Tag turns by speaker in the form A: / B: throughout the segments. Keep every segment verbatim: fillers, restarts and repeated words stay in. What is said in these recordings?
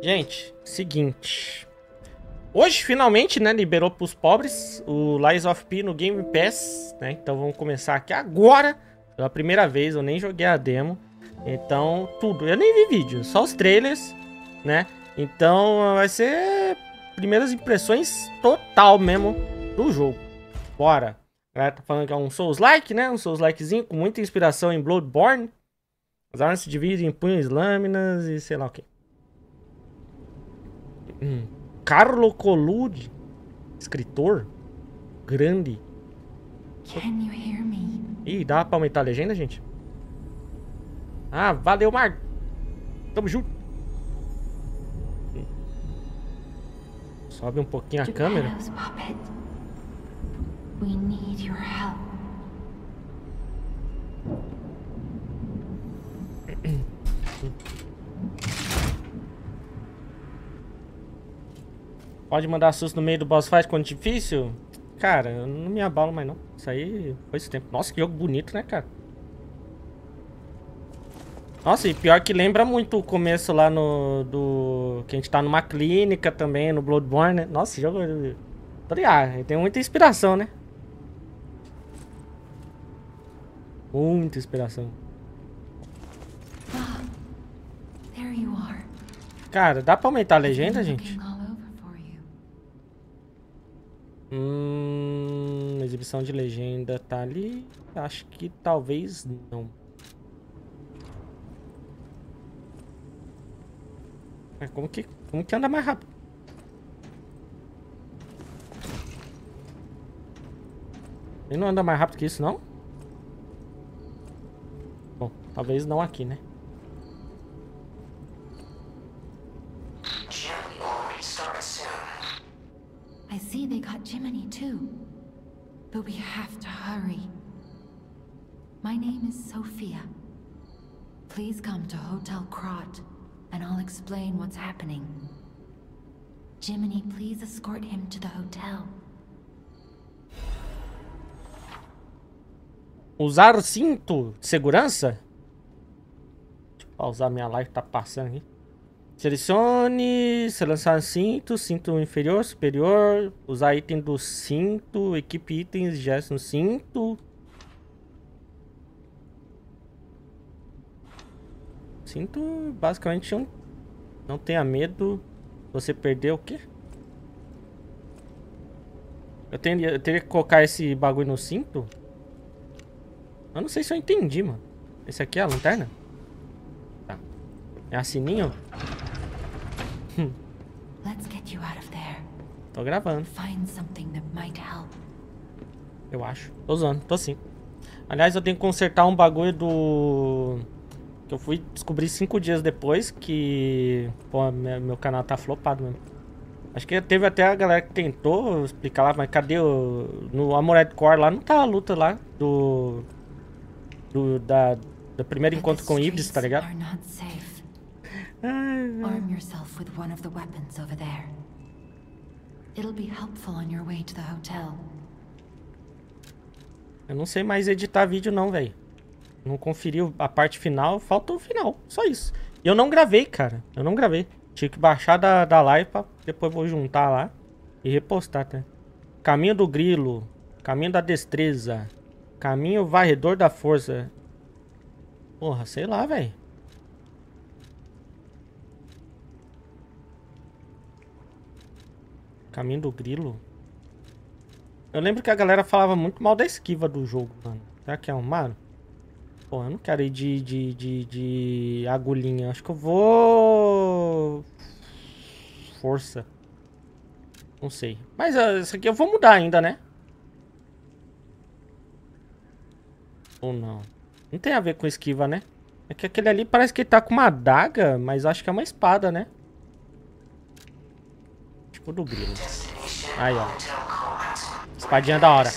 A: Gente, seguinte. Hoje, finalmente, né, liberou pros pobres o Lies of P no Game Pass, né? Então vamos começar aqui agora. Pela primeira vez, eu nem joguei a demo. Então, tudo. Eu nem vi vídeo, só os trailers, né? Então vai ser primeiras impressões total mesmo do jogo. Bora. A galera tá falando que é um Souls-like, né? Um Souls-likezinho com muita inspiração em Bloodborne. As armas se dividem em punhos, lâminas e sei lá o que. Hum. Carlo Collodi, escritor grande.
B: Can you hear me?
A: Ih, dá pra aumentar a legenda, gente? Ah, valeu, Mar. Tamo junto. Sobe um pouquinho a câmera.
B: Geppetto's puppet. We need your help.
A: Pode mandar susto no meio do boss fight quando difícil? Cara, eu não me abalo mais não. Isso aí foi esse tempo. Nossa, que jogo bonito, né, cara? Nossa, e pior que lembra muito o começo lá no... do que a gente tá numa clínica também, no Bloodborne, né? Nossa, esse jogo... Tô ligado, tem muita inspiração, né? Muita inspiração.
B: Ah, there you are.
A: Cara, dá pra aumentar a legenda,
B: Been
A: gente?
B: looking all over for you.
A: Hum... Exibição de legenda tá ali. Acho que talvez não. Como que, como que anda mais rápido? Ele não anda mais rápido que isso, não? Bom, talvez não aqui, né?
B: I see they got Jiminy too. But we have to hurry. My name is Sophia. Please come to Hotel Krat, and I'll explain what's happening. Jiminy, please escort him to the hotel.
A: Usar o cinto de segurança? Deixa eu pausar minha live, tá passando aqui. Selecione, selecionar cinto, cinto inferior, superior, usar item do cinto, equipe itens, gestos no cinto. Cinto, basicamente, não, não tenha medo. Você perdeu o quê? Eu, tenho, eu teria que colocar esse bagulho no cinto? Eu não sei se eu entendi, mano. Esse aqui é a lanterna? Tá. É a sininho?
B: Let's get you out of there.
A: Tô gravando.
B: Find something that might help.
A: Eu acho. Tô usando, tô sim. Aliás, eu tenho que consertar um bagulho do... que eu fui descobrir cinco dias depois que... Pô, meu canal tá flopado mesmo. Acho que teve até a galera que tentou explicar lá, mas cadê o... No Armored Core lá, não tá a luta lá do... do da... do primeiro encontro com o Ibis, tá ligado?
B: Are not safe.
A: Ai,
B: Arm yourself with one of the weapons over there. It'll be helpful on your way to the hotel.
A: eu não sei mais editar vídeo não, velho. Não conferi a parte final, faltou o final, só isso. E eu não gravei, cara, eu não gravei. Tinha que baixar da, da live pra depois vou juntar lá e repostar, tá? Caminho do grilo, caminho da destreza, caminho varredor da força. Porra, sei lá, velho. Caminho do grilo. Eu lembro que a galera falava muito mal da esquiva do jogo, mano. Será que é um mano? Pô, eu não quero ir de, de, de, de agulhinha. Acho que eu vou... Força. Não sei. Mas uh, isso aqui eu vou mudar ainda, né? Ou não? Não tem a ver com esquiva, né? É que aquele ali parece que ele tá com uma adaga, mas acho que é uma espada, né? Tipo do grilo. Aí, ó. Espadinha da hora.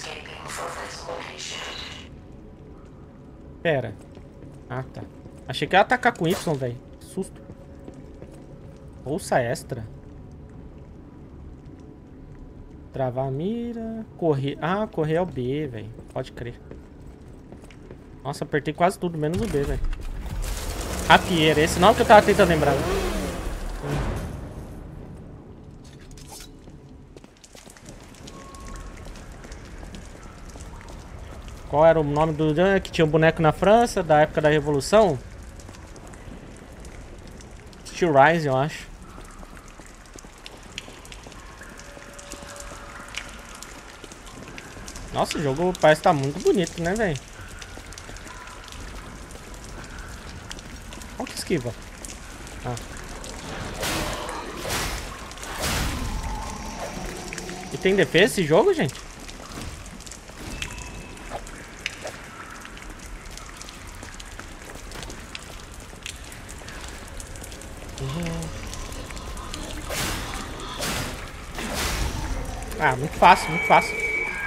A: Pera. Ah, tá. Achei que ia atacar com Y, velho. Susto. Bolsa extra. Travar a mira. Correr. Ah, correr é o B, velho. Pode crer. Nossa, apertei quase tudo, menos o B, velho. Rapieira. Esse nome que eu tava tentando lembrar. Qual era o nome do... que tinha um boneco na França, da época da Revolução? Steel Rise, eu acho. Nossa, o jogo parece estar muito bonito, né, velho? Olha que esquiva. Ah. E tem defesa esse jogo, gente? Ah, muito fácil, muito fácil.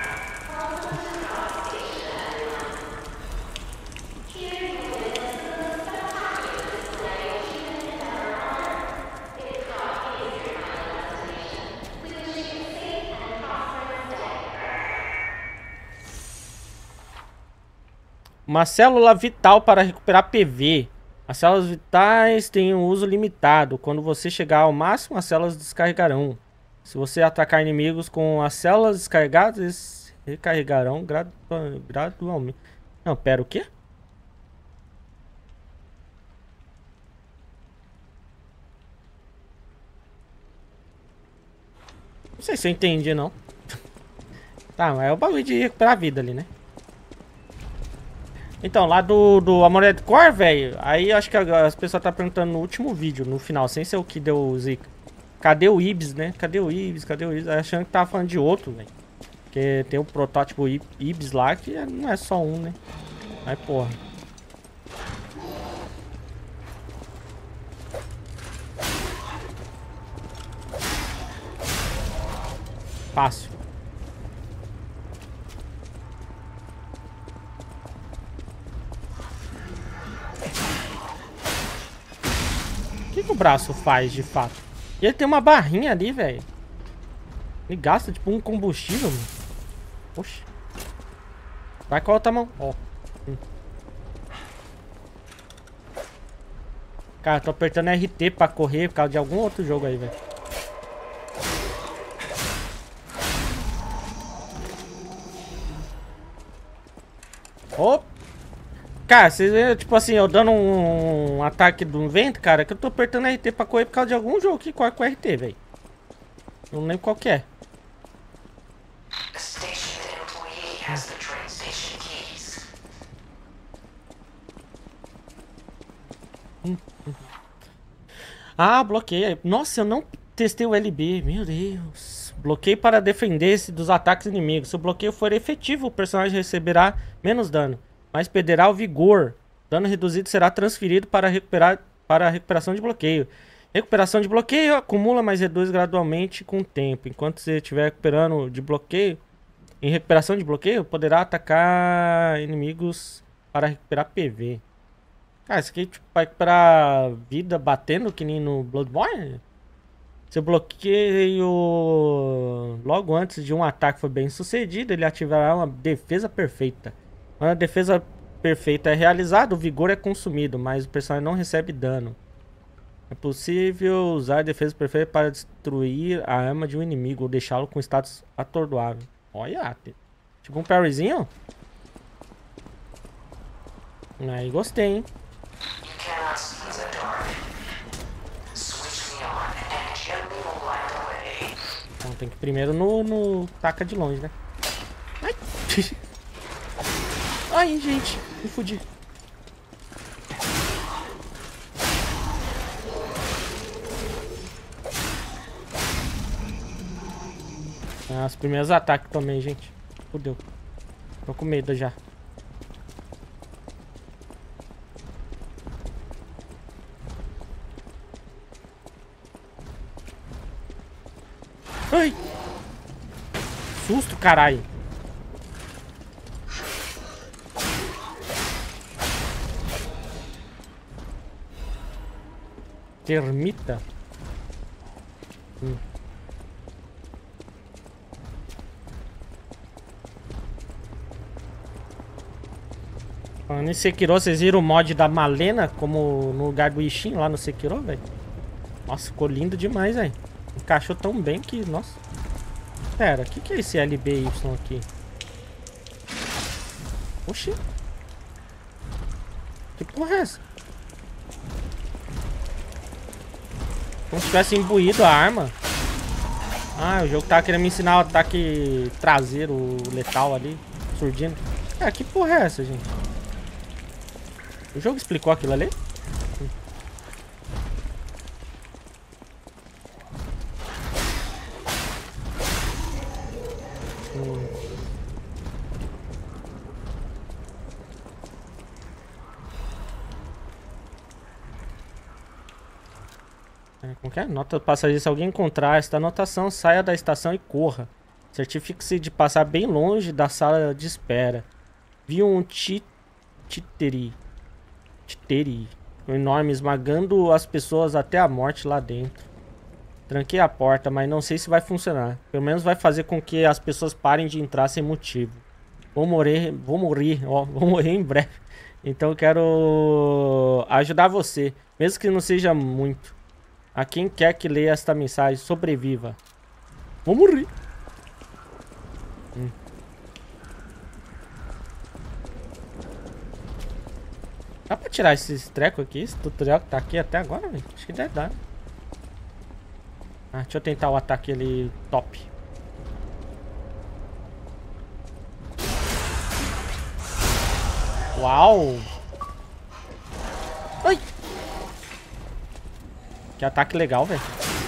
A: Uma célula vital para recuperar P V. As células vitais têm um uso limitado. Quando você chegar ao máximo, as células descarregarão. Se você atacar inimigos com as células descarregadas, eles recarregarão gradu gradualmente. Não, pera, o quê? Não sei se eu entendi, não. Tá, mas é o bagulho de recuperar a vida ali, né? Então, lá do, do Armored Core, velho, aí acho que as pessoas tá perguntando no último vídeo, no final, sem ser o que deu zica. Cadê o Ibis, né? Cadê o Ibis? Cadê o Ibis? Achando que tava falando de outro, velho. Porque tem o protótipo Ibis lá, que não é só um, né? Mas, porra. Fácil. O que, que o braço faz, de fato? E ele tem uma barrinha ali, velho. Ele gasta, tipo, um combustível, mano. Oxi. Vai com a outra mão. Ó. Hum. Cara, tô apertando R T pra correr por causa de algum outro jogo aí, velho. Opa. Cara, vocês veem, tipo assim, eu dando um, um ataque do vento, cara, que eu tô apertando R T pra correr por causa de algum jogo que corre com R T, velho. Não lembro qual que é. Hum, hum. Ah, bloqueia. Nossa, eu não testei o L B, meu Deus. Bloqueio para defender-se dos ataques inimigos. Se o bloqueio for efetivo, o personagem receberá menos dano, mas perderá o vigor. Dano reduzido será transferido para recuperar para a recuperação de bloqueio. Recuperação de bloqueio acumula, mas reduz gradualmente com o tempo. Enquanto você estiver recuperando de bloqueio, em recuperação de bloqueio, poderá atacar inimigos para recuperar P V. Cara, isso aqui tipo, vai recuperar vida batendo que nem no Bloodborne? Seu bloqueio logo antes de um ataque for bem sucedido, ele ativará uma defesa perfeita. Quando a defesa perfeita é realizada, o vigor é consumido, mas o personagem não recebe dano. É possível usar a defesa perfeita para destruir a arma de um inimigo ou deixá-lo com status atordoável. Olha, tipo um parryzinho. Aí gostei, hein? Então tem que ir primeiro no, no taca de longe, né? Ai, ai gente, me fudi. Ah, os primeiros ataques também, gente. Fudeu. Tô com medo já. Ai! Susto, caralho! Termita? Hum. Falando em Sekiro, vocês viram o mod da Malena como no lugar do Ishin lá no Sekiro, velho? Nossa, ficou lindo demais, velho. Encaixou tão bem que... Nossa. Pera, o que, que é esse L B Y aqui? Oxi. Que porra é essa? Como se tivesse imbuído a arma. Ah, o jogo tava querendo me ensinar o ataque traseiro letal ali. Surdino. É, que porra é essa, gente? O jogo explicou aquilo ali? Hum. Como que é? Nota do passageiro. Se alguém encontrar esta anotação, saia da estação e corra. Certifique-se de passar bem longe da sala de espera. Vi um titeri. Titeri. Enorme, esmagando as pessoas até a morte lá dentro. Tranquei a porta, mas não sei se vai funcionar. Pelo menos vai fazer com que as pessoas parem de entrar sem motivo. Vou morrer, vou morrer, ó, vou morrer em breve. Então eu quero ajudar você, mesmo que não seja muito. A quem quer que leia esta mensagem, sobreviva. Vou morrer. Hum. Dá pra tirar esses trecos aqui? Esse tutorial que tá aqui até agora, velho? Acho que deve dar. Ah, deixa eu tentar o ataque ali top. Uau! Ai! Que ataque legal, velho.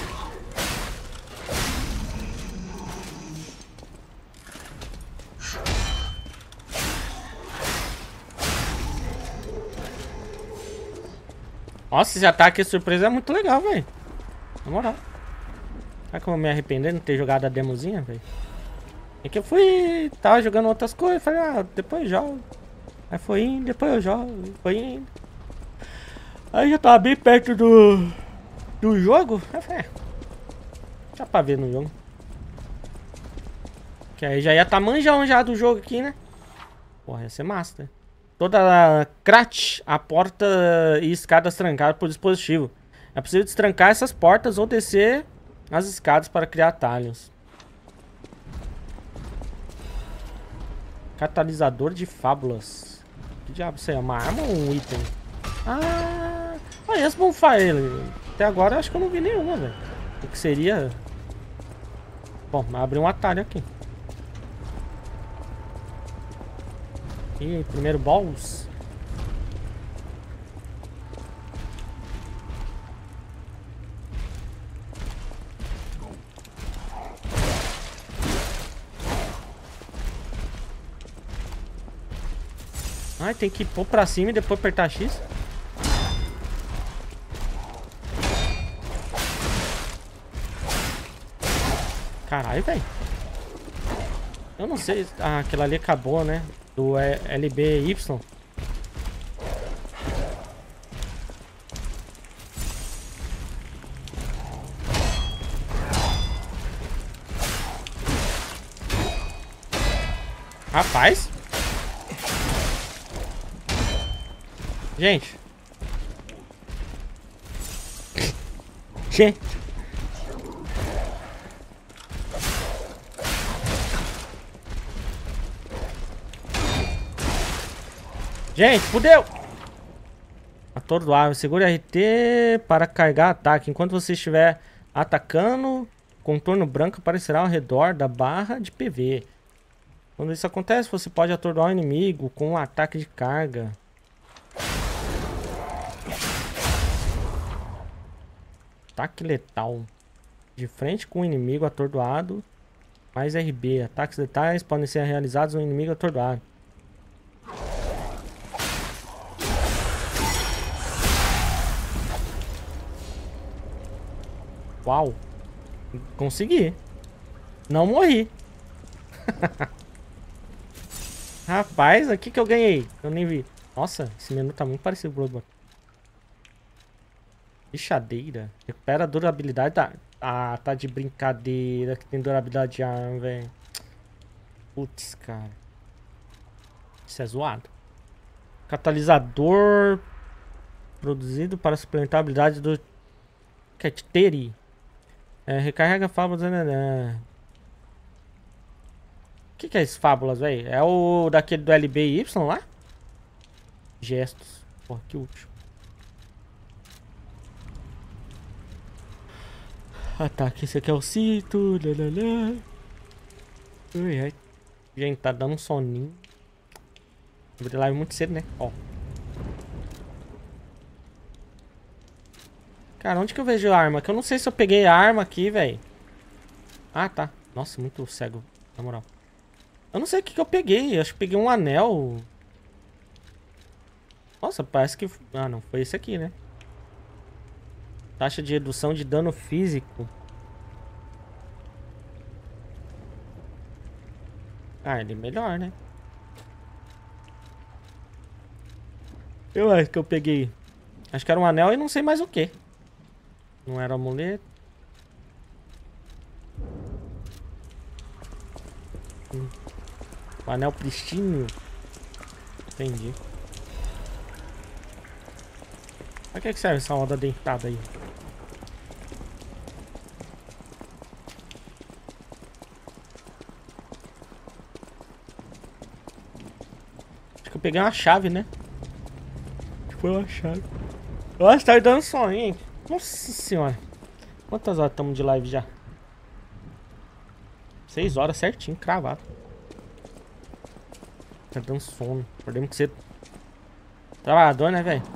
A: Nossa, esse ataque surpresa é muito legal, velho. Na moral. Será que eu vou me arrepender de não ter jogado a demozinha, velho? É que eu fui... Tava jogando outras coisas. Falei, ah, depois eu jogo. Aí foi indo, depois eu jogo. Foi indo. Aí já tava bem perto do... Do jogo. Aí falei, é. Dá pra ver no jogo. Que aí já ia tá manjão já do jogo aqui, né? Porra, ia ser massa, né? Toda crat, a porta e escadas trancadas por dispositivo. É possível destrancar essas portas ou descer as escadas para criar atalhos. Catalisador de fábulas. Que diabo isso aí? É uma arma ou um item? Ah, olha esse bonfire. Até agora eu acho que eu não vi nenhuma, velho. O que seria? Bom, abre um atalho aqui. E primeiro boss. Ai, tem que pôr pra cima e depois apertar X. Caralho, velho. Eu não sei. Ah, aquela ali acabou, né? Do L B Y. Rapaz. Gente. Gente. Gente, fudeu! Atordoável. Segure R T para carregar ataque. Enquanto você estiver atacando, contorno branco aparecerá ao redor da barra de P V. Quando isso acontece, você pode atordoar o inimigo com um ataque de carga. Ataque letal. De frente com o inimigo atordoado, mais R B. Ataques letais podem ser realizados no inimigo atordoado. Uau. Consegui. Não morri. Rapaz, aqui que eu ganhei. Eu nem vi. Nossa, esse menu tá muito parecido com o Bloodborne. Lixadeira. Recupera a durabilidade da... Ah, tá de brincadeira que tem durabilidade de arma, velho. Putz, cara. Isso é zoado. Catalisador produzido para suplementar a habilidade do Keteri. É, recarrega fábulas. Né, né. que que é esse Fábulas, velho? É o daquele do L B Y lá? Gestos. Porra, que útil. Ataque, esse aqui é o cinto. Lalala. Ai, ai. Gente, tá dando um soninho. Vou ter live muito cedo, né? Ó. Cara, onde que eu vejo a arma? Que eu não sei se eu peguei a arma aqui, velho. Ah, tá. Nossa, muito cego, na moral. Eu não sei o que que eu peguei. Eu acho que peguei um anel. Nossa, parece que... Ah, não. Foi esse aqui, né? Taxa de redução de dano físico. Ah, ele é melhor, né? Eu acho que eu peguei... Acho que era um anel e não sei mais o que. Não era amuleto. Hum. O anel pristino. Entendi. Pra que que serve essa roda dentada aí? Acho que eu peguei uma chave, né? Acho que foi uma chave. Nossa, tá dando sono, hein? Nossa senhora. Quantas horas estamos de live já? Seis horas certinho, cravado. Tá dando sono. Acordemos que cedo. Trabalhador, né, velho?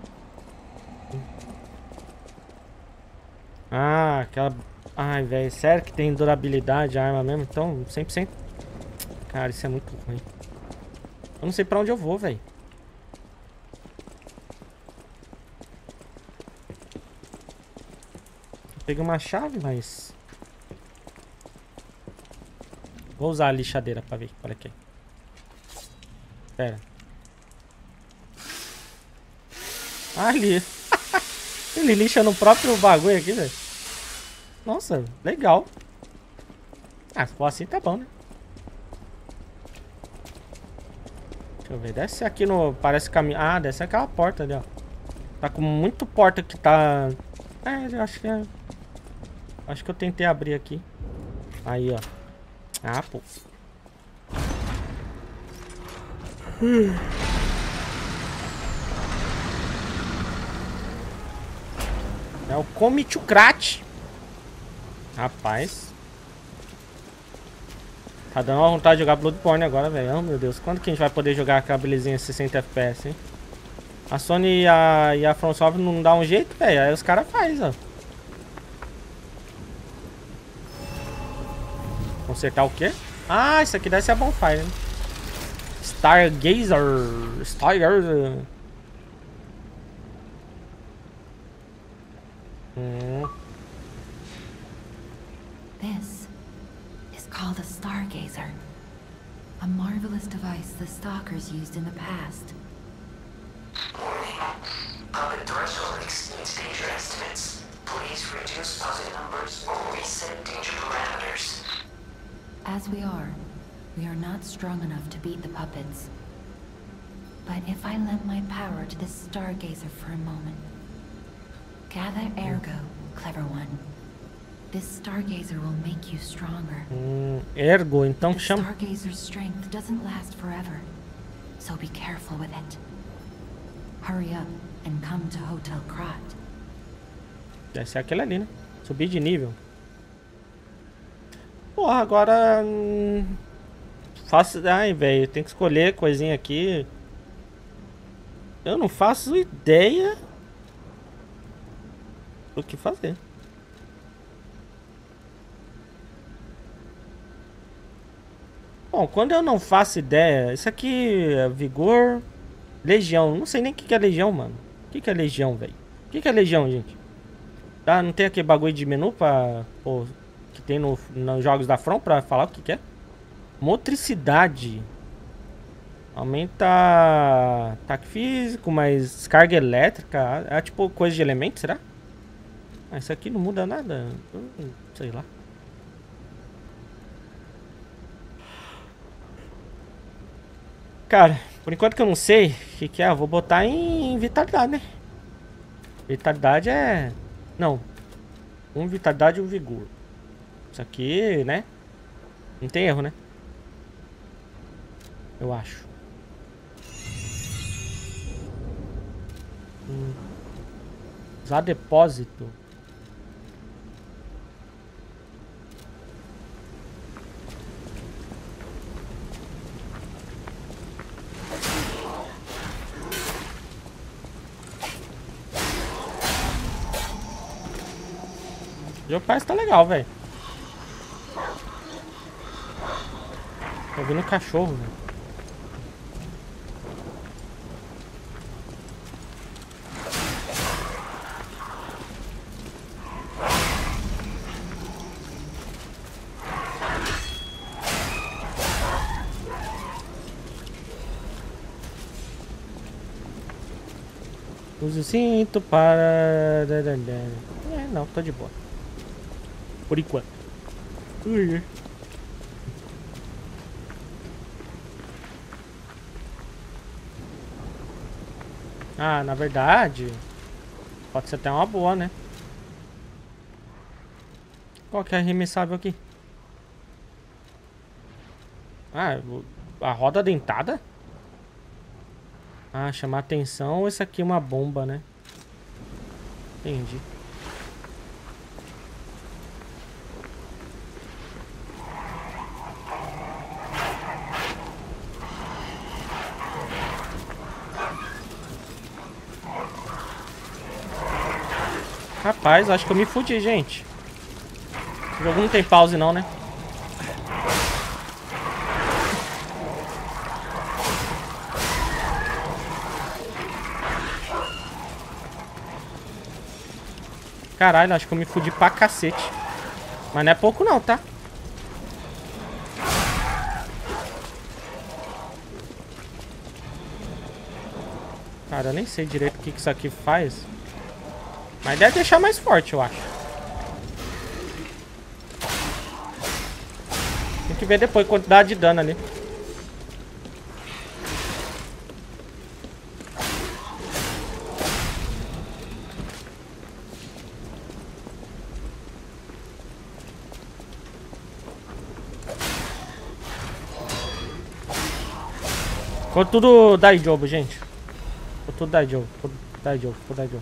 A: Ah, aquela... Ai, velho. Sério que tem durabilidade a arma mesmo? Então, cem por cento. Cara, isso é muito ruim. Eu não sei pra onde eu vou, velho. Peguei uma chave, mas... Vou usar a lixadeira pra ver. Olha aqui. Pera. Ah, ali. Ele lixa no próprio bagulho aqui, velho. Nossa, legal. Ah, se for assim tá bom, né? Deixa eu ver. Desce aqui no... Parece caminho... Ah, desce aquela porta ali, ó. Tá com muito porta que tá... É, eu acho que é... Acho que eu tentei abrir aqui. Aí, ó. Ah, pô. Hum. É o Comichucrate. Rapaz. Tá dando uma vontade de jogar Bloodborne agora, velho. Oh, meu Deus. Quando que a gente vai poder jogar aquela belezinha sessenta F P S, hein? A Sony e a, e a From Software não dá um jeito, velho. Aí os caras fazem, ó. Consertar o quê? Ah, isso aqui deve ser a Bonfire, né? Stargazer. Stargazer. Hum.
B: This is called a Stargazer. A marvelous device the Stalkers used in the past.
C: Warning. Puppet threshold exceeds danger estimates. Please reduce puppet numbers or reset danger parameters.
B: As we are, we are not strong enough to beat the puppets. But if I lend my power to this Stargazer for a moment... Gather ergo, clever one. This Stargazer will make you stronger.
A: Hum, ergo, então
B: The
A: chama.
B: Stargazer's strength doesn't last forever, so be careful with it. Hurry up and come to Hotel Krat.
A: Deve ser aquele ali, né? Subir de nível. Porra, agora... Hum, faço... Ai, velho, tem que escolher coisinha aqui. Eu não faço ideia do que fazer. Bom, quando eu não faço ideia... Isso aqui é vigor... Legião. Não sei nem o que é legião, mano. O que é legião, velho? O que é legião, gente? Tá? Não tem aquele bagulho de menu pra... Pô, que tem no, nos jogos da From pra falar o que que é? Motricidade. Aumenta ataque físico, mas descarga elétrica. É tipo coisa de elemento, será? Ah, isso aqui não muda nada. Hum, sei lá. Cara, por enquanto que eu não sei o que que é, eu vou botar em vitalidade, né? Vitalidade é... Não. Um vitalidade e um vigor. Isso aqui, né? Não tem erro, né? Eu acho. Hum. Usar depósito. O jogo parece que tá legal, velho. Tô ouvindo um cachorro, velho. Use o cinto para... É, não, tô de boa. Por enquanto. Ui. Ah, na verdade, pode ser até uma boa, né? Qual que é arremessável aqui? Ah, a roda dentada? Ah, chamar atenção. Esse aqui é uma bomba, né? Entendi. Rapaz, acho que eu me fudi, gente. O jogo não tem pause não, né? Caralho, acho que eu me fudi pra cacete. Mas não é pouco não, tá? Cara, eu nem sei direito o que que isso aqui faz. Mas deve deixar mais forte, eu acho. Tem que ver depois a quantidade de dano ali. Ficou tudo Daijobu, gente. Ficou tudo Daijobu. Ficou Daijobu, ficou Daijobu.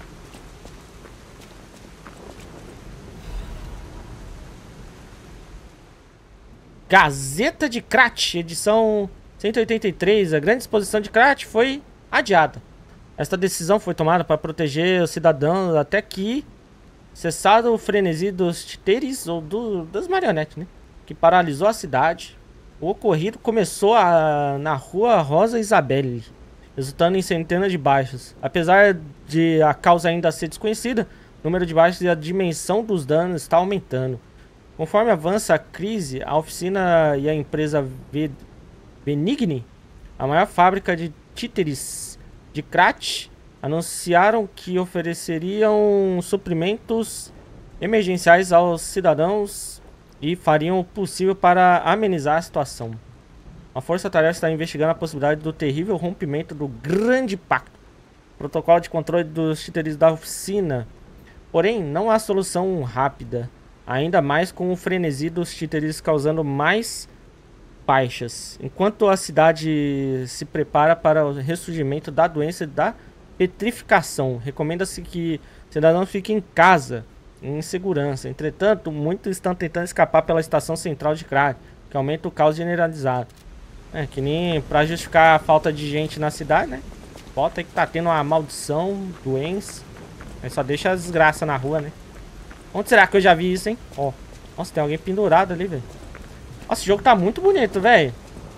A: Gazeta de Krat, edição cento e oitenta e três. A grande exposição de Krat foi adiada. Esta decisão foi tomada para proteger os cidadãos até que cessado o frenesi dos títeres ou do, das marionetes, né? Que paralisou a cidade. O ocorrido começou a, na rua Rosa Isabelle, resultando em centenas de baixas. Apesar de a causa ainda ser desconhecida, o número de baixas e a dimensão dos danos está aumentando. Conforme avança a crise, a oficina e a empresa Benigni, a maior fábrica de títeres de Krat, anunciaram que ofereceriam suprimentos emergenciais aos cidadãos e fariam o possível para amenizar a situação. A força-tarefa está investigando a possibilidade do terrível rompimento do Grande Pacto, protocolo de controle dos títeres da oficina. Porém, não há solução rápida. Ainda mais com o frenesi dos títeres causando mais baixas. Enquanto a cidade se prepara para o ressurgimento da doença da petrificação, recomenda-se que cidadãos fiquem em casa, em segurança. Entretanto, muitos estão tentando escapar pela estação central de Krat, que aumenta o caos generalizado. É, que nem pra justificar a falta de gente na cidade, né? Bota aí que tá tendo uma maldição, doença. Aí só deixa as desgraças na rua, né? Onde será que eu já vi isso, hein? Ó. Nossa, tem alguém pendurado ali, velho. Nossa, esse jogo tá muito bonito, velho.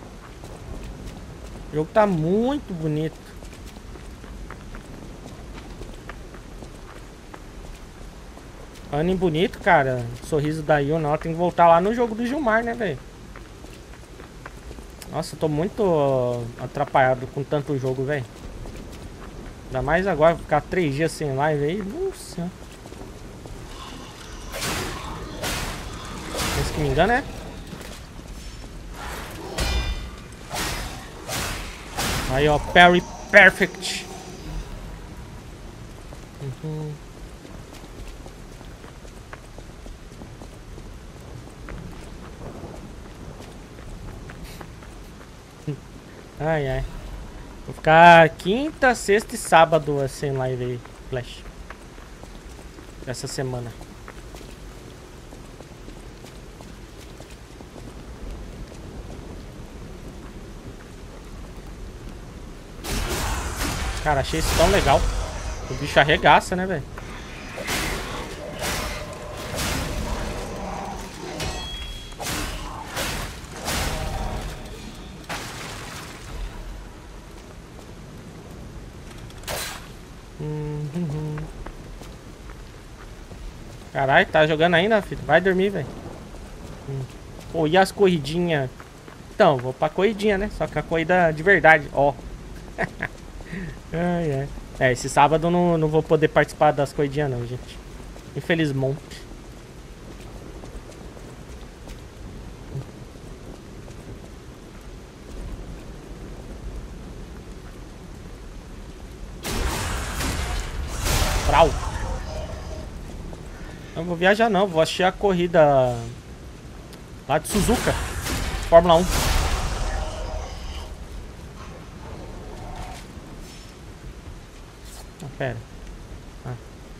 A: O jogo tá muito bonito. Falando em bonito, cara. Sorriso da Yuna, ela tem que voltar lá no jogo do Gilmar, né, velho? Nossa, eu tô muito uh, atrapalhado com tanto jogo, velho. Ainda mais agora, ficar três dias sem live aí. Nossa. Se que me engano, é? Aí, ó, Parry Perfect. Uhum. Ai, ai. Vou ficar quinta, sexta e sábado sem live aí, Flash. Essa semana. Cara, achei isso tão legal. O bicho arregaça, né, velho? Uhum. Caralho, tá jogando ainda, filho? Vai dormir, velho. Hum. Pô, e as corridinhas? Então, vou pra corridinha, né? Só que a corrida de verdade, ó. Ai, ai. É, esse sábado eu não, não vou poder participar das corridinhas não, gente. Infelizmente. Brau. Não vou viajar não, vou assistir a corrida lá de Suzuka, Fórmula um. Ah, pera. Ah.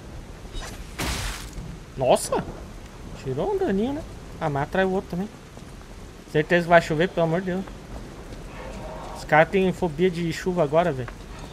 A: Nossa! Tirou um daninho, né? Ah, mas atrai o outro também. Certeza que vai chover, pelo amor de Deus. Os caras têm fobia de chuva agora, velho.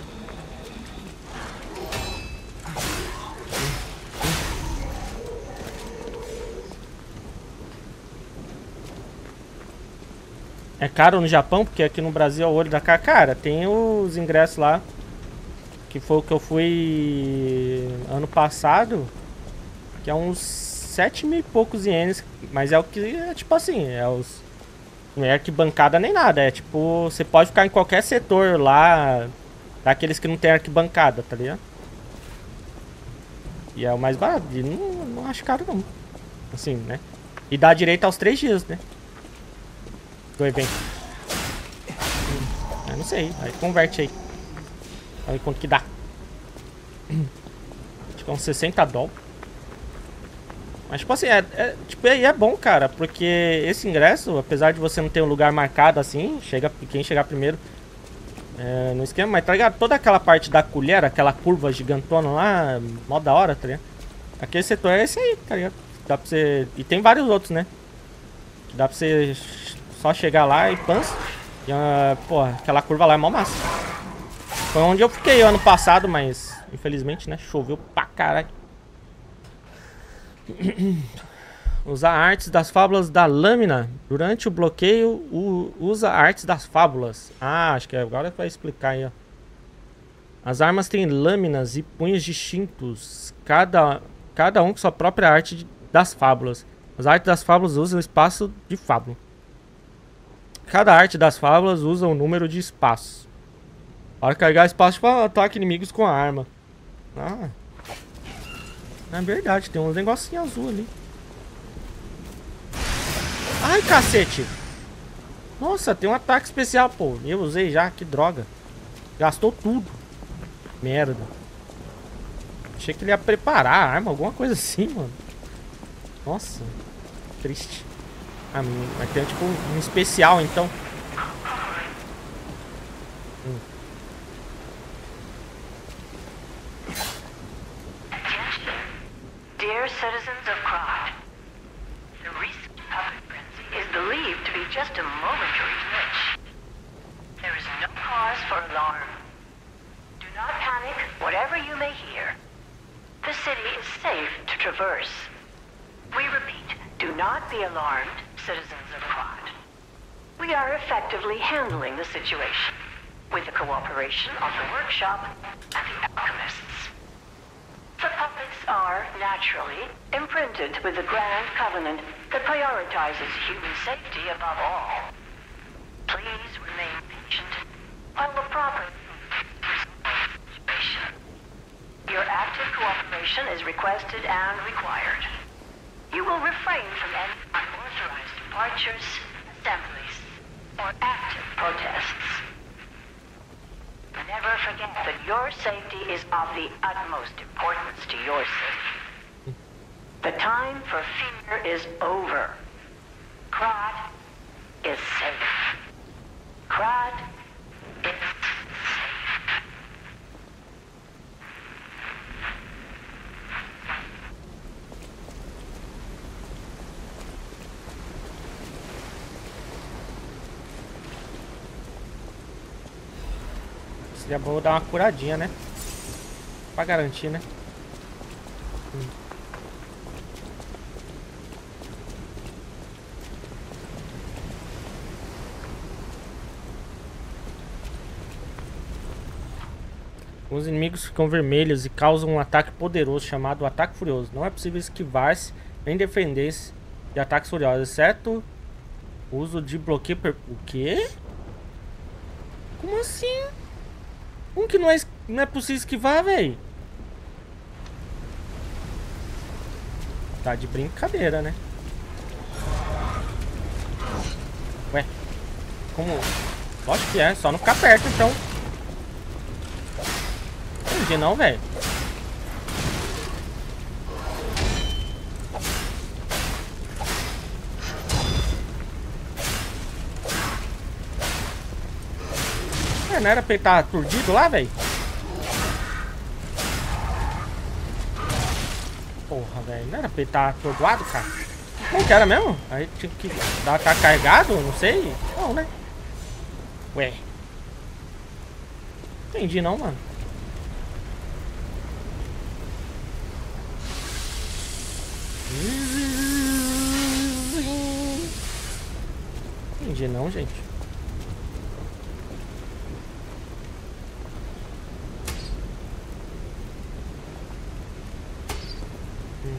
A: É caro no Japão, porque aqui no Brasil é o olho da cara. Cara, tem os ingressos lá. Que foi o que eu fui ano passado. Que é uns sete mil e poucos ienes. Mas é o que é tipo assim, é os. Não é arquibancada nem nada. É tipo, você pode ficar em qualquer setor lá. Daqueles que não tem arquibancada, tá ligado? E é o mais barato. E não, não acho caro não. Assim, né? E dá direito aos três dias, né? Do evento. Hum, eu não sei. Aí converte aí. Olha quanto que dá. Acho que é uns sessenta dólares. Mas tipo assim, é, é, tipo, aí é bom, cara. Porque esse ingresso, apesar de você não ter um lugar marcado assim, chega, quem chegar primeiro é, no esquema, mas tá ligado? Toda aquela parte da colher, aquela curva gigantona lá, mó da hora, tá ligado? Aquele setor é esse aí, tá ligado? Dá pra você. E tem vários outros, né? Que dá pra você só chegar lá e pans. E, uh, porra, aquela curva lá é mó massa. Foi onde eu fiquei ano passado, mas infelizmente, né? Choveu pra caralho. Usar artes das fábulas da lâmina. Durante o bloqueio, o, usa artes das fábulas. Ah, acho que agora vai explicar aí, ó. As armas têm lâminas e punhos distintos. Cada, cada um com sua própria arte de, das fábulas. As artes das fábulas usam o espaço de fábula. Cada arte das fábulas usa um número de espaços. Para carregar espaço para ataque inimigos com a arma. Ah. É verdade, tem uns negocinhos azul ali. Ai, cacete. Nossa, tem um ataque especial, pô. Eu usei já, que droga. Gastou tudo. Merda. Achei que ele ia preparar a arma, alguma coisa assim, mano. Nossa. Triste. Ah, vai ter tipo um especial, então. Hum.
C: Dear citizens of Krot, the recent public frenzy is believed to be just a momentary glitch. There is no cause for alarm. Do not panic, whatever you may hear. The city is safe to traverse. We repeat, do not be alarmed, citizens of Krot. We are effectively handling the situation, with the cooperation of the workshop and the alchemists. The puppets are, naturally, imprinted with the Grand Covenant that prioritizes human safety above all. Please remain patient while the proper situation. Your active cooperation is requested and required. You will refrain from any unauthorized departures, assemblies, or active protests. Never forget that your safety is of the utmost importance to your city. The time for fear is over. Krot is safe. Krot
A: seria bom dar uma curadinha, né? Pra garantir, né? Hum. Os inimigos ficam vermelhos e causam um ataque poderoso chamado Ataque Furioso. Não é possível esquivar-se nem defender-se de ataques furiosos, exceto o uso de bloqueio per... O quê? Como assim? Como que não é, não é possível esquivar, velho? Tá de brincadeira, né? Ué? Como? Lógico que é, só não ficar perto, então. Entendi não, velho. É, não era pra ele estar aturdido lá, velho? Porra, velho. Não era pra ele estar atordoado, cara? Como que era mesmo? Aí tinha que dar tá carregado? Não sei. Não, né? Ué. Entendi não, mano. Entendi não, gente. Hum.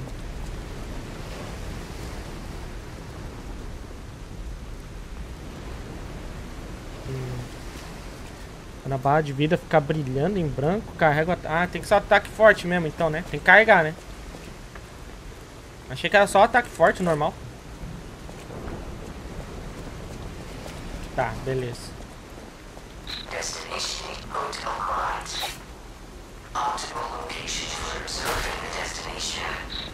A: Hum. Quando a barra de vida ficar brilhando em branco, carrega... Ah, tem que ser um ataque forte mesmo, então, né? Tem que carregar, né? Achei que era só ataque forte, normal. Tá, beleza.
D: Destination Hotel Quad. Optimal location for observing the destination.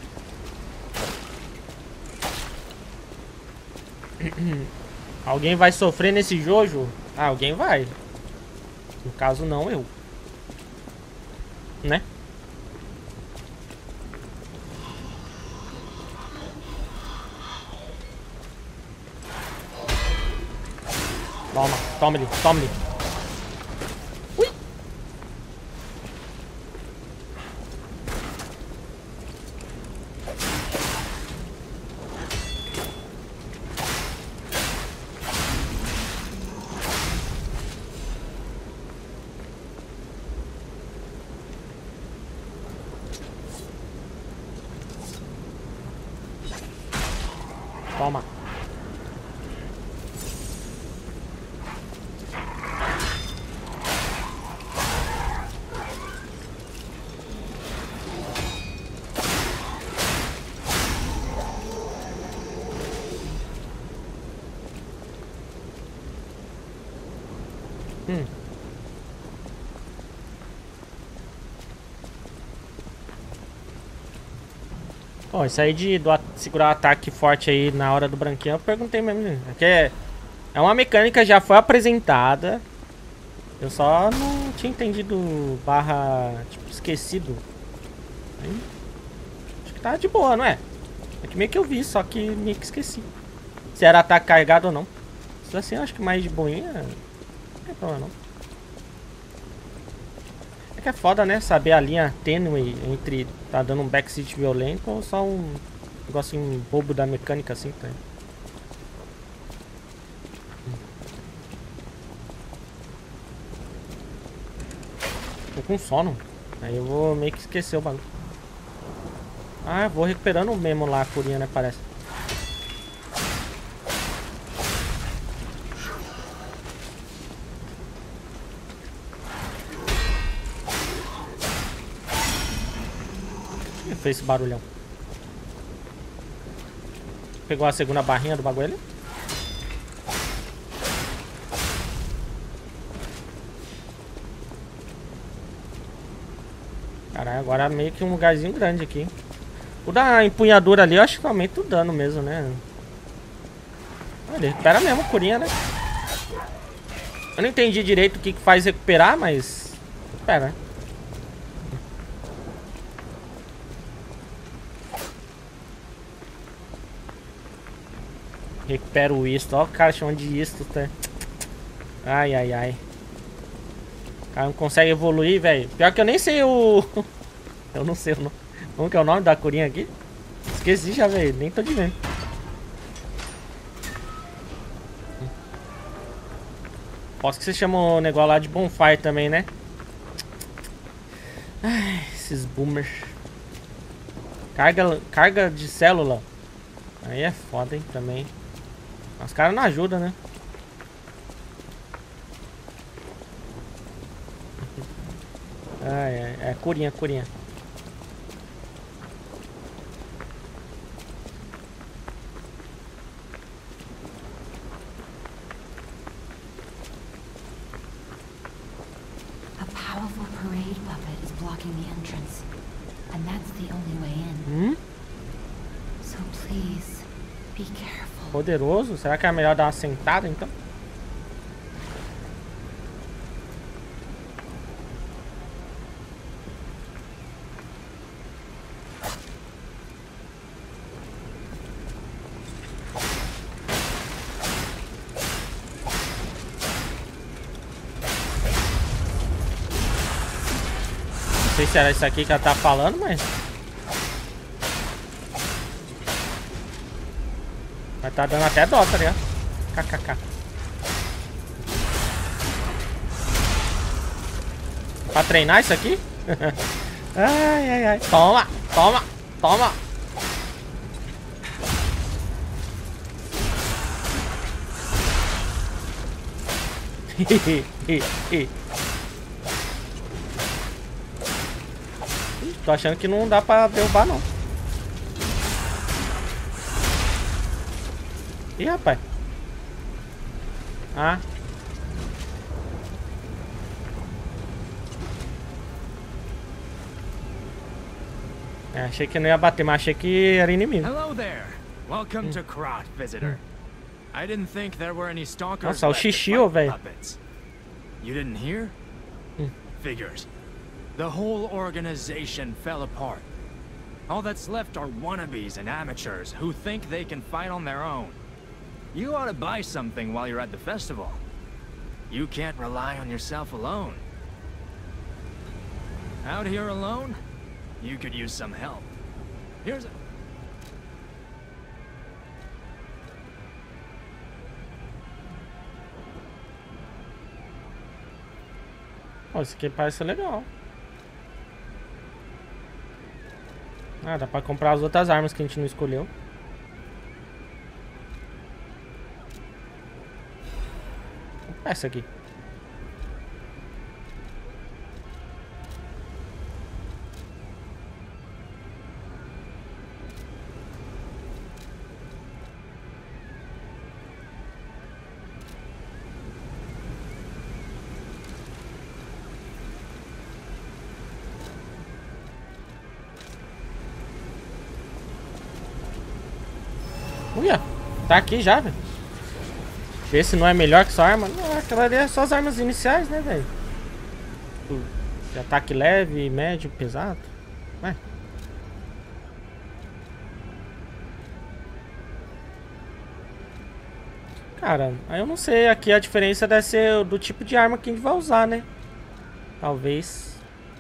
A: Alguém vai sofrer nesse jojo? Ah, alguém vai. No caso, não eu. Né? Toma, toma ele, toma ele. Ui. Toma. Hum. Bom, isso aí de do, segurar o ataque forte aí na hora do branquinho, eu perguntei mesmo. É, que é, é uma mecânica, já foi apresentada. Eu só não tinha entendido barra, tipo, esquecido. Aí, acho que tá de boa, não é? É que meio que eu vi, só que meio que esqueci. Se era ataque carregado ou não. Isso assim, eu acho que mais de boinha, não tem problema não. É que é foda, né? Saber a linha tênue entre tá dando um backseat violento ou só um negocinho bobo da mecânica assim, tá? Tô com sono. Aí eu vou meio que esquecer o bagulho. Ah, eu vou recuperando mesmo lá a curinha, né? Parece. Fez esse barulhão. Pegou a segunda barrinha do bagulho ali. Caralho, agora meio que um lugarzinho grande aqui. O da empunhadura ali eu acho que aumenta o dano mesmo, né? Ele recupera mesmo a curinha, né? Eu não entendi direito o que, que faz recuperar, mas... Recupera, né? Recupera o isto. Ó o cara chamando de isto, tá? Ai, ai, ai. O cara não consegue evoluir, velho. Pior que eu nem sei o... Eu não sei o nome. Como que é o nome da curinha aqui? Esqueci já, velho. Nem tô de vendo. Posso que você chama o negócio lá de bonfire também, né? Ai, esses boomers. Carga, carga de célula. Aí é foda, hein, também. Os caras não ajudam, né? Ai, ai, é curinha, curinha.
B: A powerful parade puppet is blocking the entrance, and that's the only way in.
A: Hum?
B: So please, be careful.
A: Poderoso? Será que é melhor dar uma sentada, então? Não sei se era isso aqui que ela tá falando, mas... Mas tá dando até dó, tá ligado? Kkk. Pra treinar isso aqui? Ai, ai, ai. Toma, toma, toma. Ih, tô achando que não dá pra derrubar, não. Ih, rapaz. Ah. É, achei que não ia bater, mas achei que era inimigo.
E: Hello there. Welcome to Krat, visitor. I didn't think there were any stalkers.
A: Nossa, o
E: left to
A: xixi,
E: fight
A: ô, velho.
E: puppets. You didn't hear? Figures. The whole organization fell apart. All that's left are wannabes and amateurs who think they can fight on their own. You ought to buy something while you're at the festival. You can't rely on yourself alone. Out here alone? You could use some help. Here's a...
A: Ó, isso aqui parece legal. Ah, dá pra comprar as outras armas que a gente não escolheu. Essa aqui. Uia, tá aqui já, velho. Ver se não é melhor que sua arma. Não, aquela ali é só as armas iniciais, né, velho? De ataque leve, médio, pesado. Ué. Cara, aí eu não sei. Aqui a diferença deve ser do tipo de arma que a gente vai usar, né? Talvez.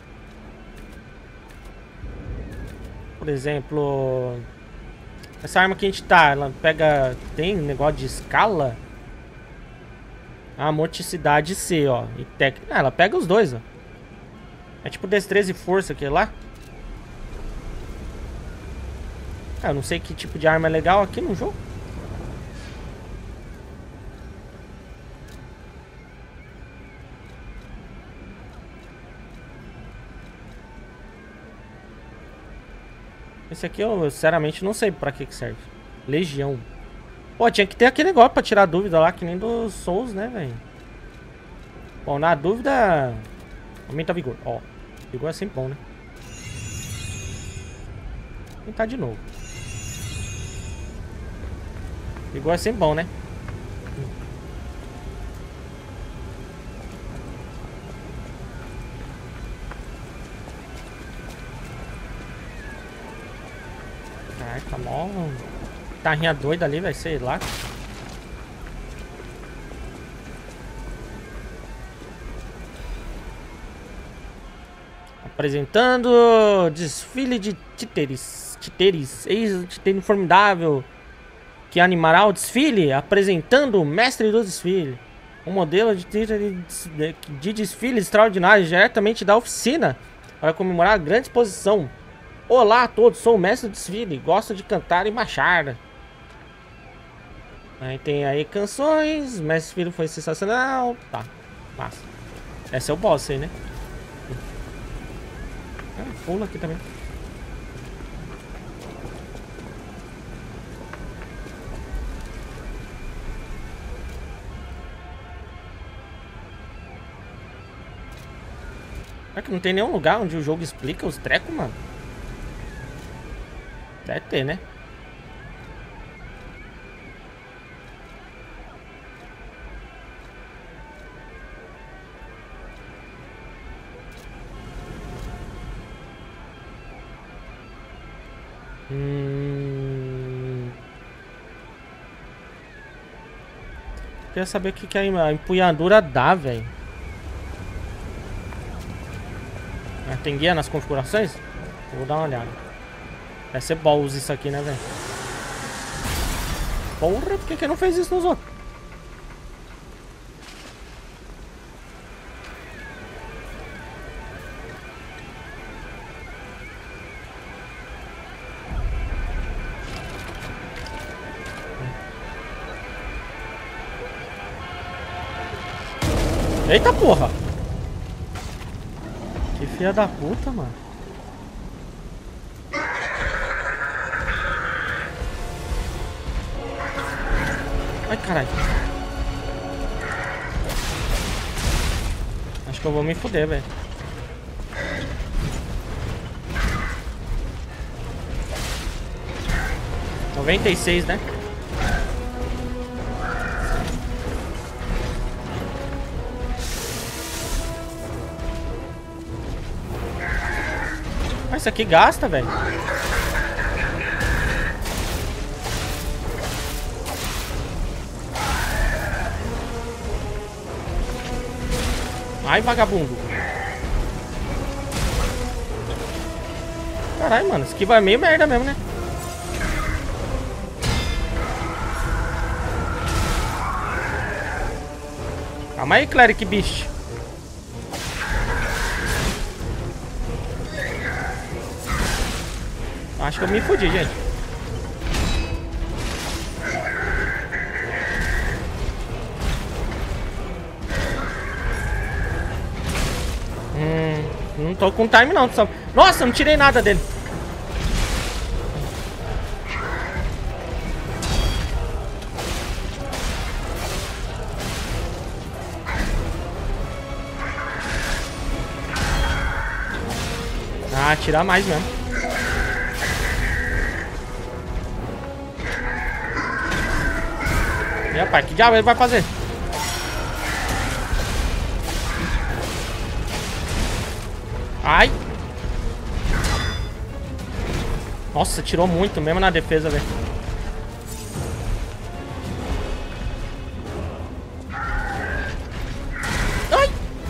A: Por exemplo... Essa arma que a gente tá, ela pega... Tem negócio de escala? A morticidade C, ó. E técnica. Ah, ela pega os dois, ó. É tipo destreza e força aqui lá. Ah, eu não sei que tipo de arma é legal aqui no jogo. Esse aqui eu, sinceramente, não sei pra que que serve. Legião. Pô, tinha que ter aquele negócio pra tirar dúvida lá, que nem dos Souls, né, velho? Bom, na dúvida... Aumenta vigor. Ó, vigor é sempre bom, né? Vou tentar de novo. Vigor é sempre bom, né? Ai, tá mó... Carrinha doida ali, vai sei lá. Apresentando desfile de títeres. Títeres. Eis o títere formidável que animará o desfile. Apresentando o mestre do desfile. Um modelo de títere de desfile extraordinário diretamente da oficina para comemorar a grande exposição. Olá a todos, sou o mestre do desfile. Gosto de cantar e marchar. Aí tem aí canções. O mestre do desfile foi sensacional. Tá, massa. Esse é o boss aí, né? Ah, pula aqui também. Será que não tem nenhum lugar onde o jogo explica os trecos, mano? Deve ter, né? Hum... Queria saber o que, que a empunhadura dá, velho. Ah, tem guia nas configurações? Vou dar uma olhada. Deve ser balls isso aqui, né, velho? Porra, por que que não fez isso nos outros? Eita porra! Que filha da puta, mano. Ai, caralho. Acho que eu vou me fuder, velho. noventa e seis, né? Ah, isso aqui gasta, velho. Ai, vagabundo. Caralho, mano. Isso aqui vai meio merda mesmo, né? Calma aí, Cleric Beast. Acho que eu me fudi, gente. Hum, não tô com time não. Só... Nossa, não tirei nada dele. Ah, tirar mais mesmo. E rapaz, que diabo ele vai fazer? Ai! Nossa, tirou muito, mesmo na defesa, velho. Ai!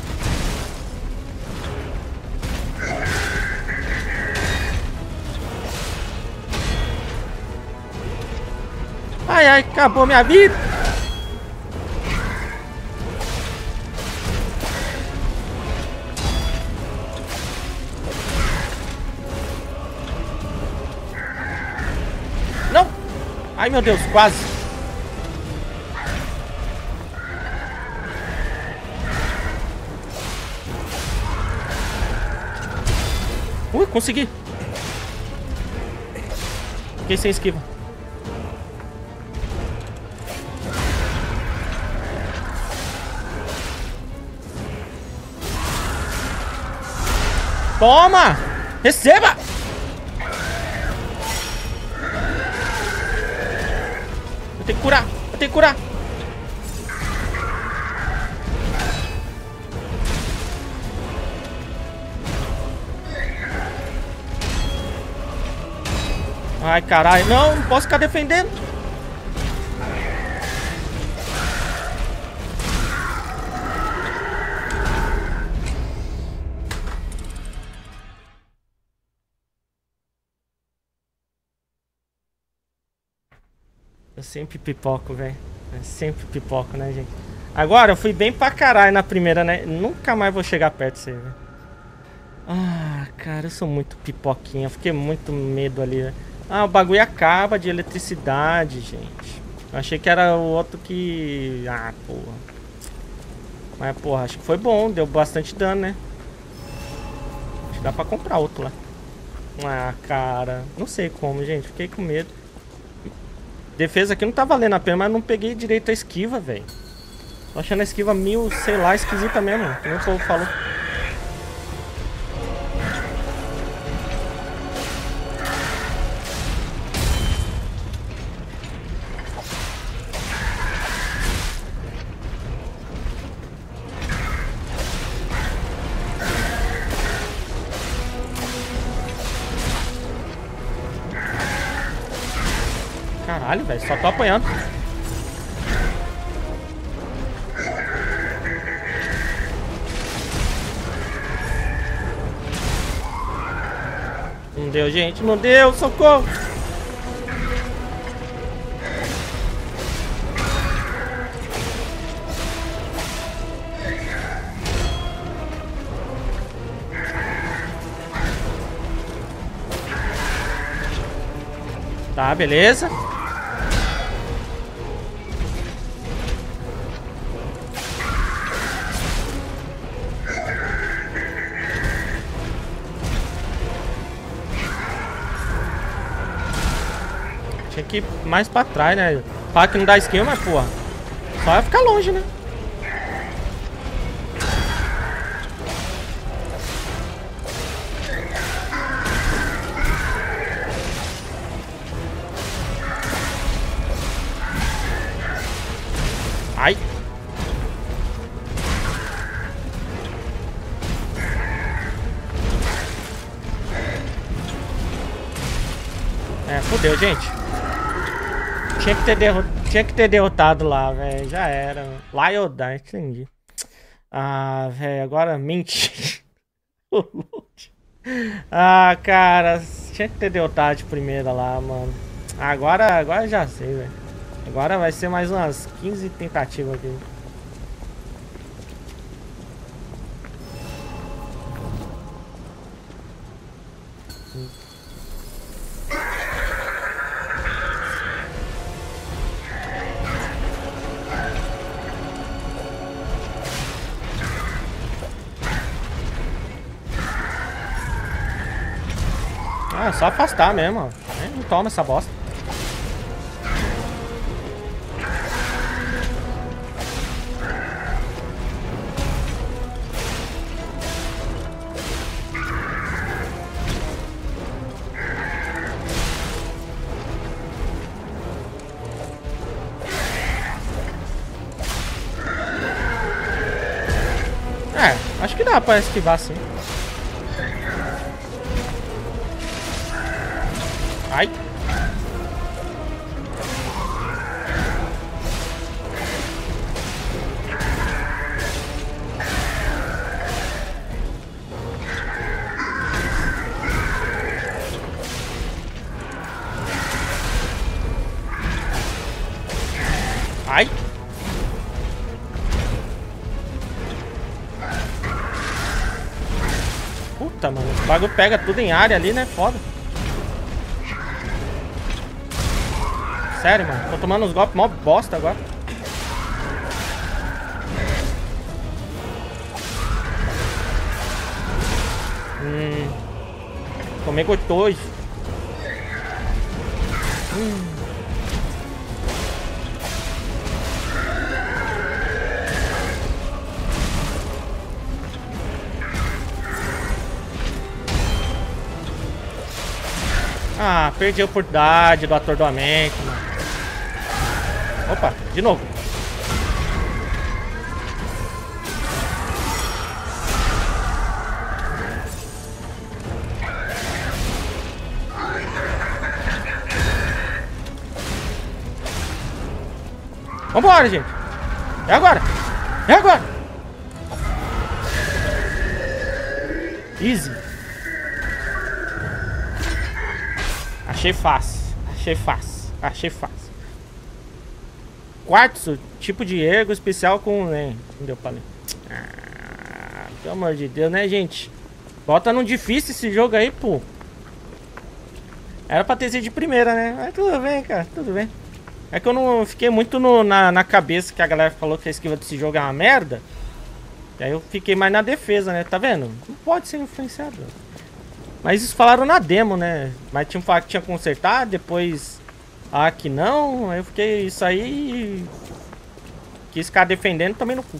A: Ai, ai, acabou minha vida! Ai, meu Deus, quase. Ui, consegui. Fiquei sem esquiva. Toma! Receba! Eu tenho que curar, eu tenho que curar. Ai, caralho. Não, não posso ficar defendendo. Eu sempre pipoco, velho. Eu sempre pipoco, né, gente? Agora, eu fui bem pra caralho na primeira, né? Nunca mais vou chegar perto disso aí, velho. Ah, cara, eu sou muito pipoquinha. Eu fiquei muito medo ali, velho. Ah, o bagulho acaba de eletricidade, gente. Eu achei que era o outro que... Ah, porra. Mas, porra, acho que foi bom. Deu bastante dano, né? Acho que dá pra comprar outro lá. Ah, cara. Não sei como, gente. Fiquei com medo. Defesa aqui não tá valendo a pena, mas não peguei direito a esquiva, velho. Tô achando a esquiva mil, sei lá, esquisita mesmo. Como o povo falou. Caralho, velho, só tô apanhando. Não deu, gente, não deu, socorro. Tá, beleza. Tinha que ir mais pra trás, né? Fala que não dá skill, mas porra, só vai ficar longe, né? Ai. É, fodeu, gente. Tinha que ter, derro Tinha que ter derrotado lá, velho. Já era. Lá eu dar, entendi. Ah, velho, agora mente. Ah, cara. Tinha que ter derrotado de primeira lá, mano. Agora, agora já sei, velho. Agora vai ser mais umas quinze tentativas aqui. Ah, é só afastar mesmo, ó. Não toma essa bosta. É, acho que dá pra esquivar sim. Ai. Ai. Puta, mano. O bagulho pega tudo em área ali, né? Foda. Sério, mano. Tô tomando uns golpes mó bosta agora. Hum. Tomei gostoso. Hum. Ah, perdi a oportunidade do atordoamento, mano. Opa, de novo. Vambora, gente. É agora. É agora. Easy. Achei fácil. Achei fácil. Achei fácil. quartzo, tipo de ergo especial com... Né? Não deu pra ler. Ah, pelo amor de Deus, né, gente? Bota num difícil esse jogo aí, pô. Era pra ter sido de primeira, né? Mas tudo bem, cara, tudo bem. É que eu não fiquei muito no, na, na cabeça que a galera falou que a esquiva desse jogo é uma merda. E aí eu fiquei mais na defesa, né? Tá vendo? Não pode ser influenciado. Mas isso falaram na demo, né? Mas tinham falado que tinha consertado, depois... Ah, que não. Aí eu fiquei isso aí... Quis ficar defendendo também no cu.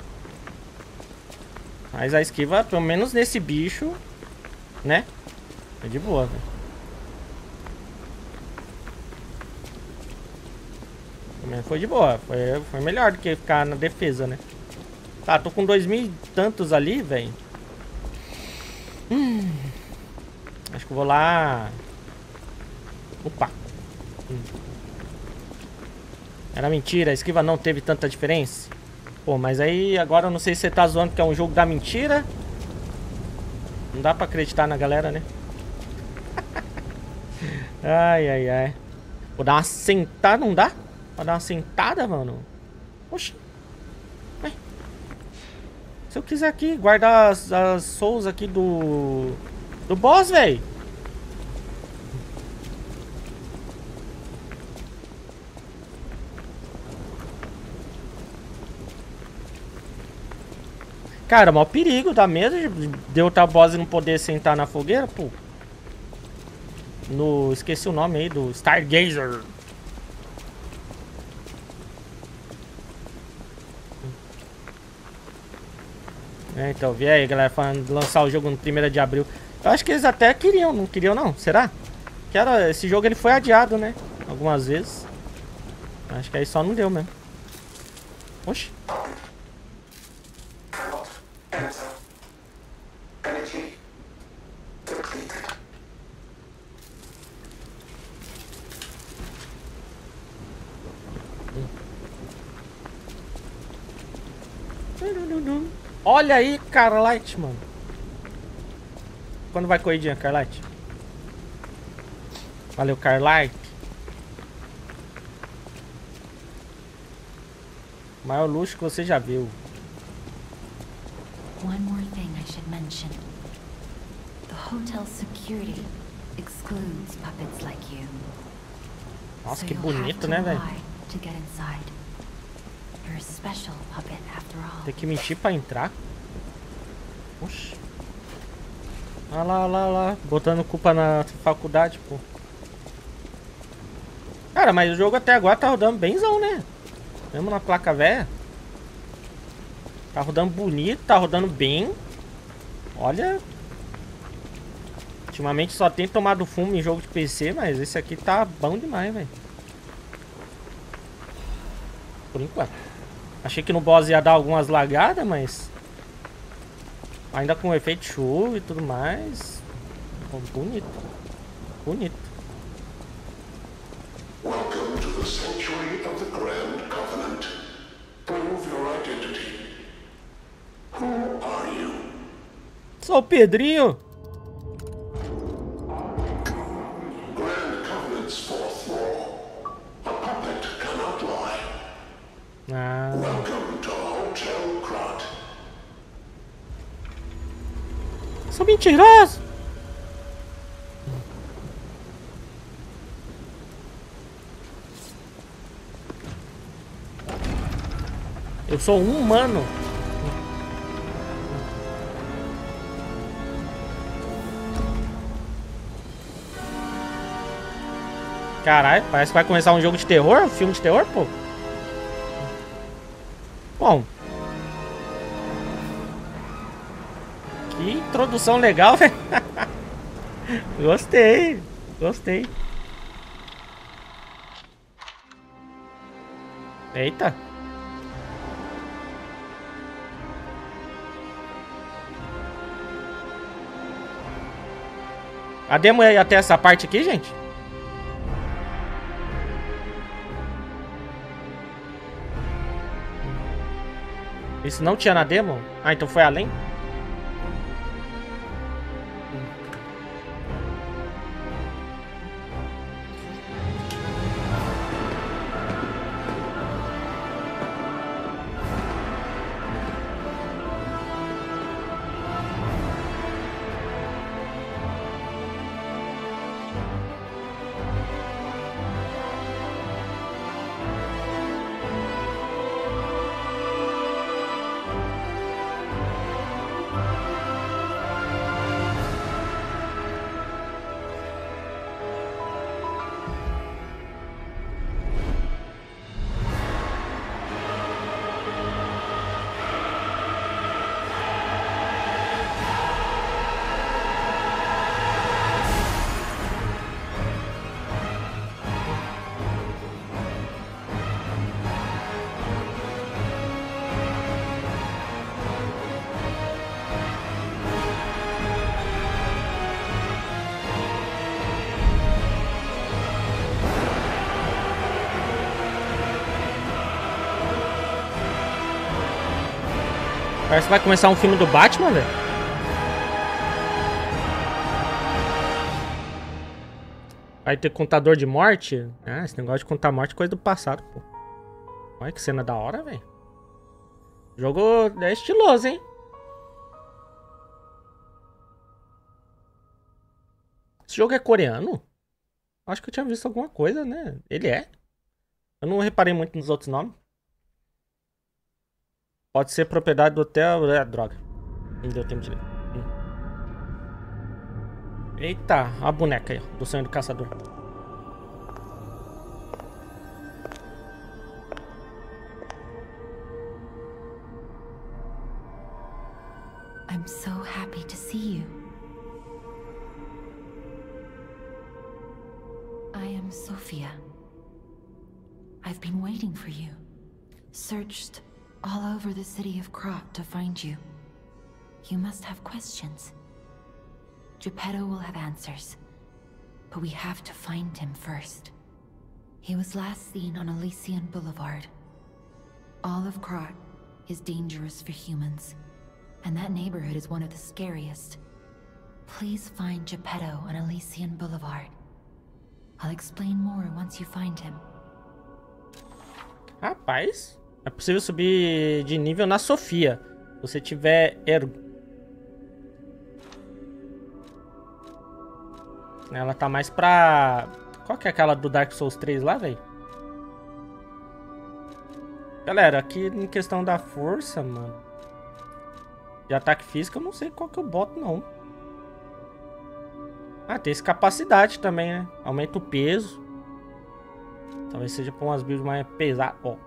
A: Mas a esquiva, pelo menos nesse bicho, né? É de boa, velho. Foi de boa. Foi, foi melhor do que ficar na defesa, né? Tá, tô com dois mil e tantos ali, velho. Hum. Acho que eu vou lá... Opa. Hum. Era mentira, a esquiva não teve tanta diferença. Pô, mas aí agora eu não sei se você tá zoando que é um jogo da mentira. Não dá pra acreditar na galera, né? Ai, ai, ai. Vou dar uma sentada, não dá? Vou dar uma sentada, mano. Oxi. Ué. Se eu quiser aqui guardar as, as souls aqui do... Do boss, velho. Cara, maior perigo, dá medo de derrotar o boss e não poder sentar na fogueira, pô. No... Esqueci o nome aí, do Stargazer. É, então, vi aí, galera, falando de lançar o jogo no primeiro de abril. Eu acho que eles até queriam, não queriam não? Será? Que era, esse jogo ele foi adiado, né? Algumas vezes. Acho que aí só não deu mesmo. Oxi. Olha aí, Carlite, mano. Quando vai corridinha, Carlite? Valeu, Carlite. Maior luxo que você já viu.
B: One more thing I should mention. The hotel's security excludes puppets like you.
A: Nossa,
B: So
A: que
B: you'll have
A: bonito,
B: to
A: né, velho?
B: lie to get inside. You're a special puppet after all.
A: Tem que mentir pra entrar. Oxi. Olha lá, olha lá, olha lá. Botando culpa na faculdade, pô. Cara, mas o jogo até agora tá rodando bemzão, né? Mesmo na placa velha. Tá rodando bonito, tá rodando bem. Olha. Ultimamente só tem tomado fumo em jogo de P C, mas esse aqui tá bom demais, velho. Por enquanto. Achei que no boss ia dar algumas lagadas, mas... Ainda com efeito chuva e tudo mais. Pô, bonito. Bonito.
F: Welcome to the sanctuary of the Grand Covenant. Prove your identity. Who are you?
A: Sou o Pedrinho.
F: Grand Covenant's fourth law. A puppet cannot lie.
A: Ah.
F: Welcome to Hotel Krat.
A: Sou mentiroso. Eu sou um humano. Caralho, parece que vai começar um jogo de terror, um filme de terror, pô. Bom. Que introdução legal, velho. Gostei, gostei. Eita. A demo é até essa parte aqui, gente? Isso não tinha na demo? Ah, então foi além? Parece que vai começar um filme do Batman, velho. Vai ter contador de morte? Ah, esse negócio de contar morte é coisa do passado, pô. Olha que cena da hora, velho. O jogo é estiloso, hein? Esse jogo é coreano? Acho que eu tinha visto alguma coisa, né? Ele é? Eu não reparei muito nos outros nomes. Pode ser propriedade do hotel... É, droga. Não deu tempo de ler. Hum. Eita, a boneca aí, ó, do sonho do caçador.
B: I'm so happy to see you. I am Sophia. I've been waiting for you. Searched all over the city of Krat to find you. You must have questions. Geppetto will have answers, but we have to find him first. He was last seen on Elysian Boulevard. All of Krat is dangerous for humans, and that neighborhood is one of the scariest. Please find Geppetto on Elysian Boulevard. I'll explain more once you find him.
A: Rapaz, é possível subir de nível na Sofia. Se você tiver ergo. Ela tá mais pra... Qual que é aquela do Dark Souls três lá, velho? Galera, aqui em questão da força, mano, de ataque físico, eu não sei qual que eu boto, não. Ah, tem essa capacidade também, né? Aumenta o peso. Talvez seja pra umas builds mais pesadas. Ó.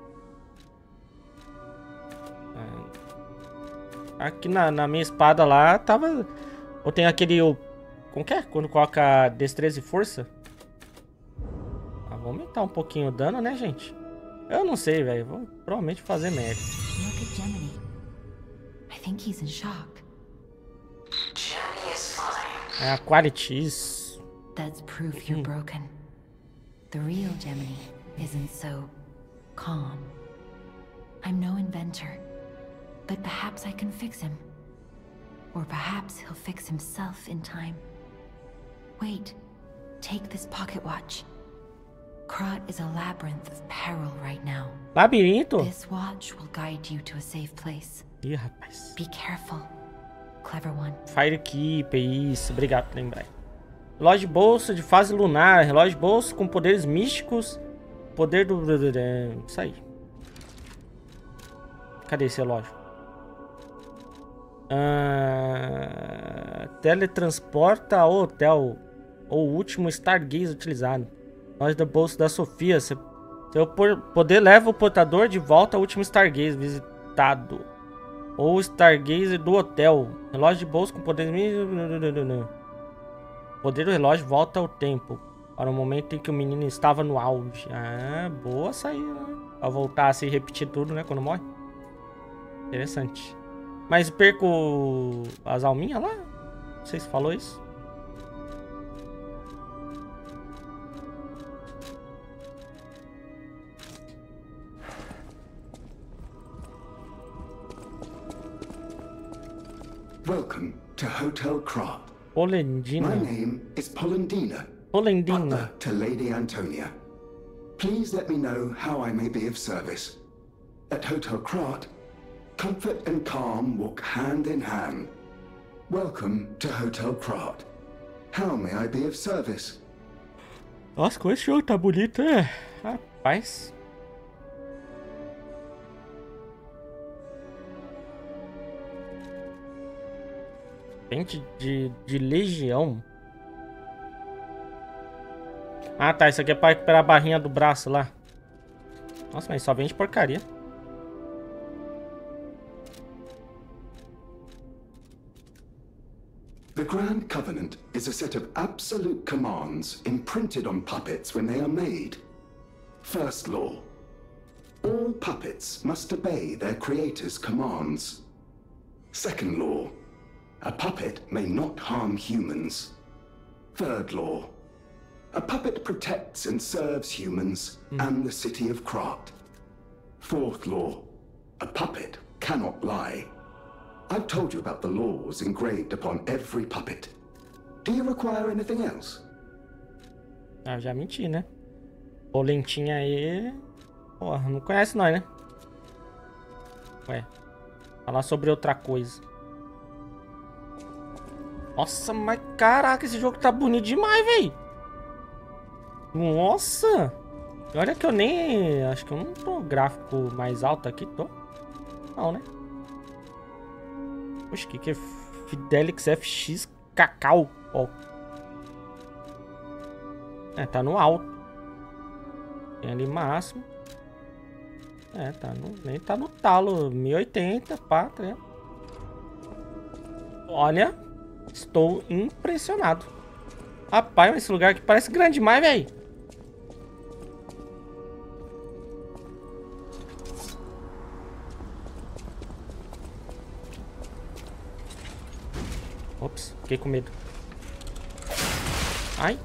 A: Aqui na, na minha espada lá, tava... Eu tenho aquele... O... Como que é? Quando coloca destreza e força? Ah, vou aumentar um pouquinho o dano, né, gente? Eu não sei, velho. Vou provavelmente fazer merda.
B: Look at Gemini. I think he's in shock.
D: Gemini is fine.
A: É a qualities.
B: That's proof you're broken. The real Gemini isn't so calm. I'm no inventor, but perhaps I can fix him. Or perhaps he'll fix himself in time. Wait, take this pocket watch. Krat is a labyrinth of peril right now.
A: Labirinto?
B: This watch will guide you to a safe place.
A: Ih, rapaz.
B: Be careful, clever one.
A: Firekeeper, isso. Obrigado por lembrar. Relógio de bolso de fase lunar. Relógio de bolso com poderes místicos. Poder do... Isso aí. Cadê esse relógio? Ah, teletransporta ao hotel. Ou o último Stargaze utilizado. Relógio do bolso da Sofia. Seu poder leva o portador de volta ao último Stargaze visitado. Ou Stargaze do hotel. Relógio de bolso com poder... Poder do relógio volta ao tempo. Para o momento em que o menino estava no auge. Ah, boa saída, né? Pra voltar a se repetir tudo, né? Quando morre. Interessante. Mas perco as alminhas lá? Não sei se falou isso.
G: Welcome to Hotel Krat.
A: Polendina.
G: My name is Polendina.
A: Polendina.
G: Butler to Lady Antonia. Please let me know how I may be of service. At Hotel Krat, comfort and calm walk hand in hand. Welcome to Hotel Krat. How may I be of service?
A: Nossa, como esse jogo tá bonito, é? Rapaz. Pente de, de legião. Ah, tá. Isso aqui é pra recuperar a barrinha do braço lá. Nossa, mas só vende porcaria.
G: The Grand Covenant is a set of absolute commands imprinted on puppets when they are made. First law. All puppets must obey their creator's commands. Second law. A puppet may not harm humans. Third law. A puppet protects and serves humans mm. and the city of Krat. Fourth law. A puppet cannot lie. I've told you about the laws engraved upon every puppet. Do you require anything else?
A: Ah, já menti, né? O lentinho aí... Porra, não conhece nós, né? Ué. Falar sobre outra coisa. Nossa, mas caraca, esse jogo tá bonito demais, velho. Nossa. Olha que eu nem... Acho que eu não tô gráfico mais alto aqui, tô? Não, né? Poxa, que que é Fidelix F X Cacau? Ó. É, tá no alto. Tem ali máximo. É, tá no... Nem tá no talo. mil e oitenta, pá, tá ligado? Olha. Estou impressionado. Rapaz, esse lugar aqui parece grande demais, velho. Ops, fiquei com medo. Ai.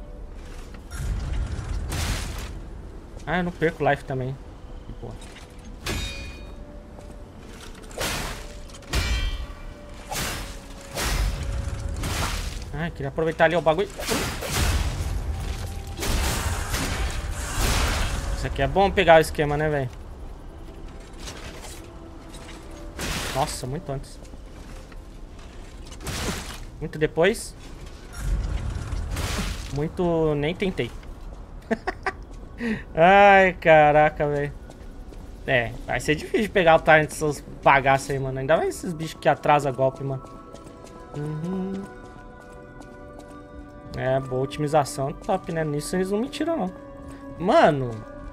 A: Ah, eu não perco life também. Boa. Ai, queria aproveitar ali o bagulho. Isso aqui é bom pegar o esquema, né, velho? Nossa, muito antes. Muito depois. Muito... Nem tentei. Ai, caraca, velho. É, vai ser difícil pegar o time dessas bagaças aí, mano. Ainda mais esses bichos que atrasam golpe, mano. Uhum. É, boa otimização. Top, né? Nisso eles não me tiram, não. Mano.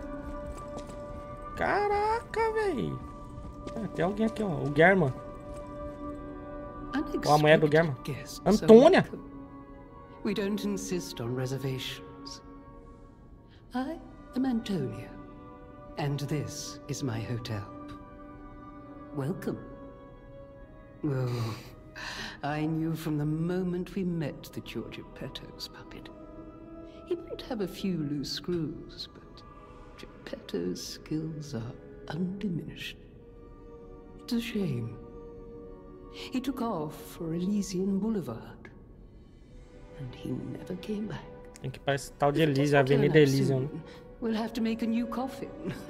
A: Caraca, velho. Ah, tem alguém aqui, ó. O German. Ou a mulher do German. Antônia.
H: We don't insist on reservations. I am Antonia, and this is my hotel. Welcome. Oh, I knew from the moment we met that you're Geppetto's puppet. He might have a few loose screws, but Geppetto's skills are undiminished. It's a shame. He took off for Elysian Boulevard, and he never came back.
A: Tem que ir pra esse tal de Elysium, Avenida Elysium.
H: We'll have to make a new coffin.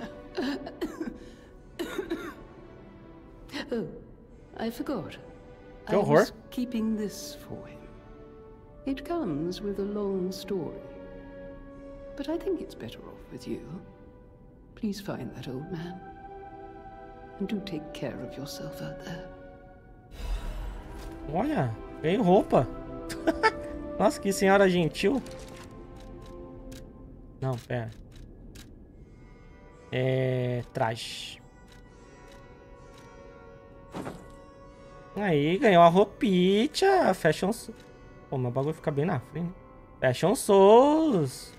H: Oh, I forgot.
A: Que
H: I
A: horror.
H: was keeping this for him. It comes with a long story, but I think it's better off with you. Please find that old man, and do take care of yourself out there.
A: Olha, tem roupa. Nossa, que senhora gentil. Não, pera. É... Traje. Aí, ganhou a roupinha. Fashion... Pô, meu bagulho fica bem na frente. Fashion Souls.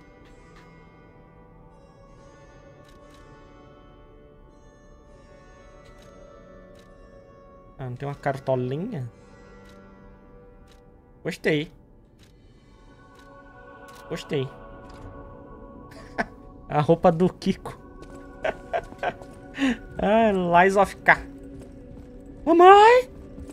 A: Ah, não tem uma cartolinha? Gostei. Gostei. A roupa do Kiko. Ah, Lies of K. Mamãe!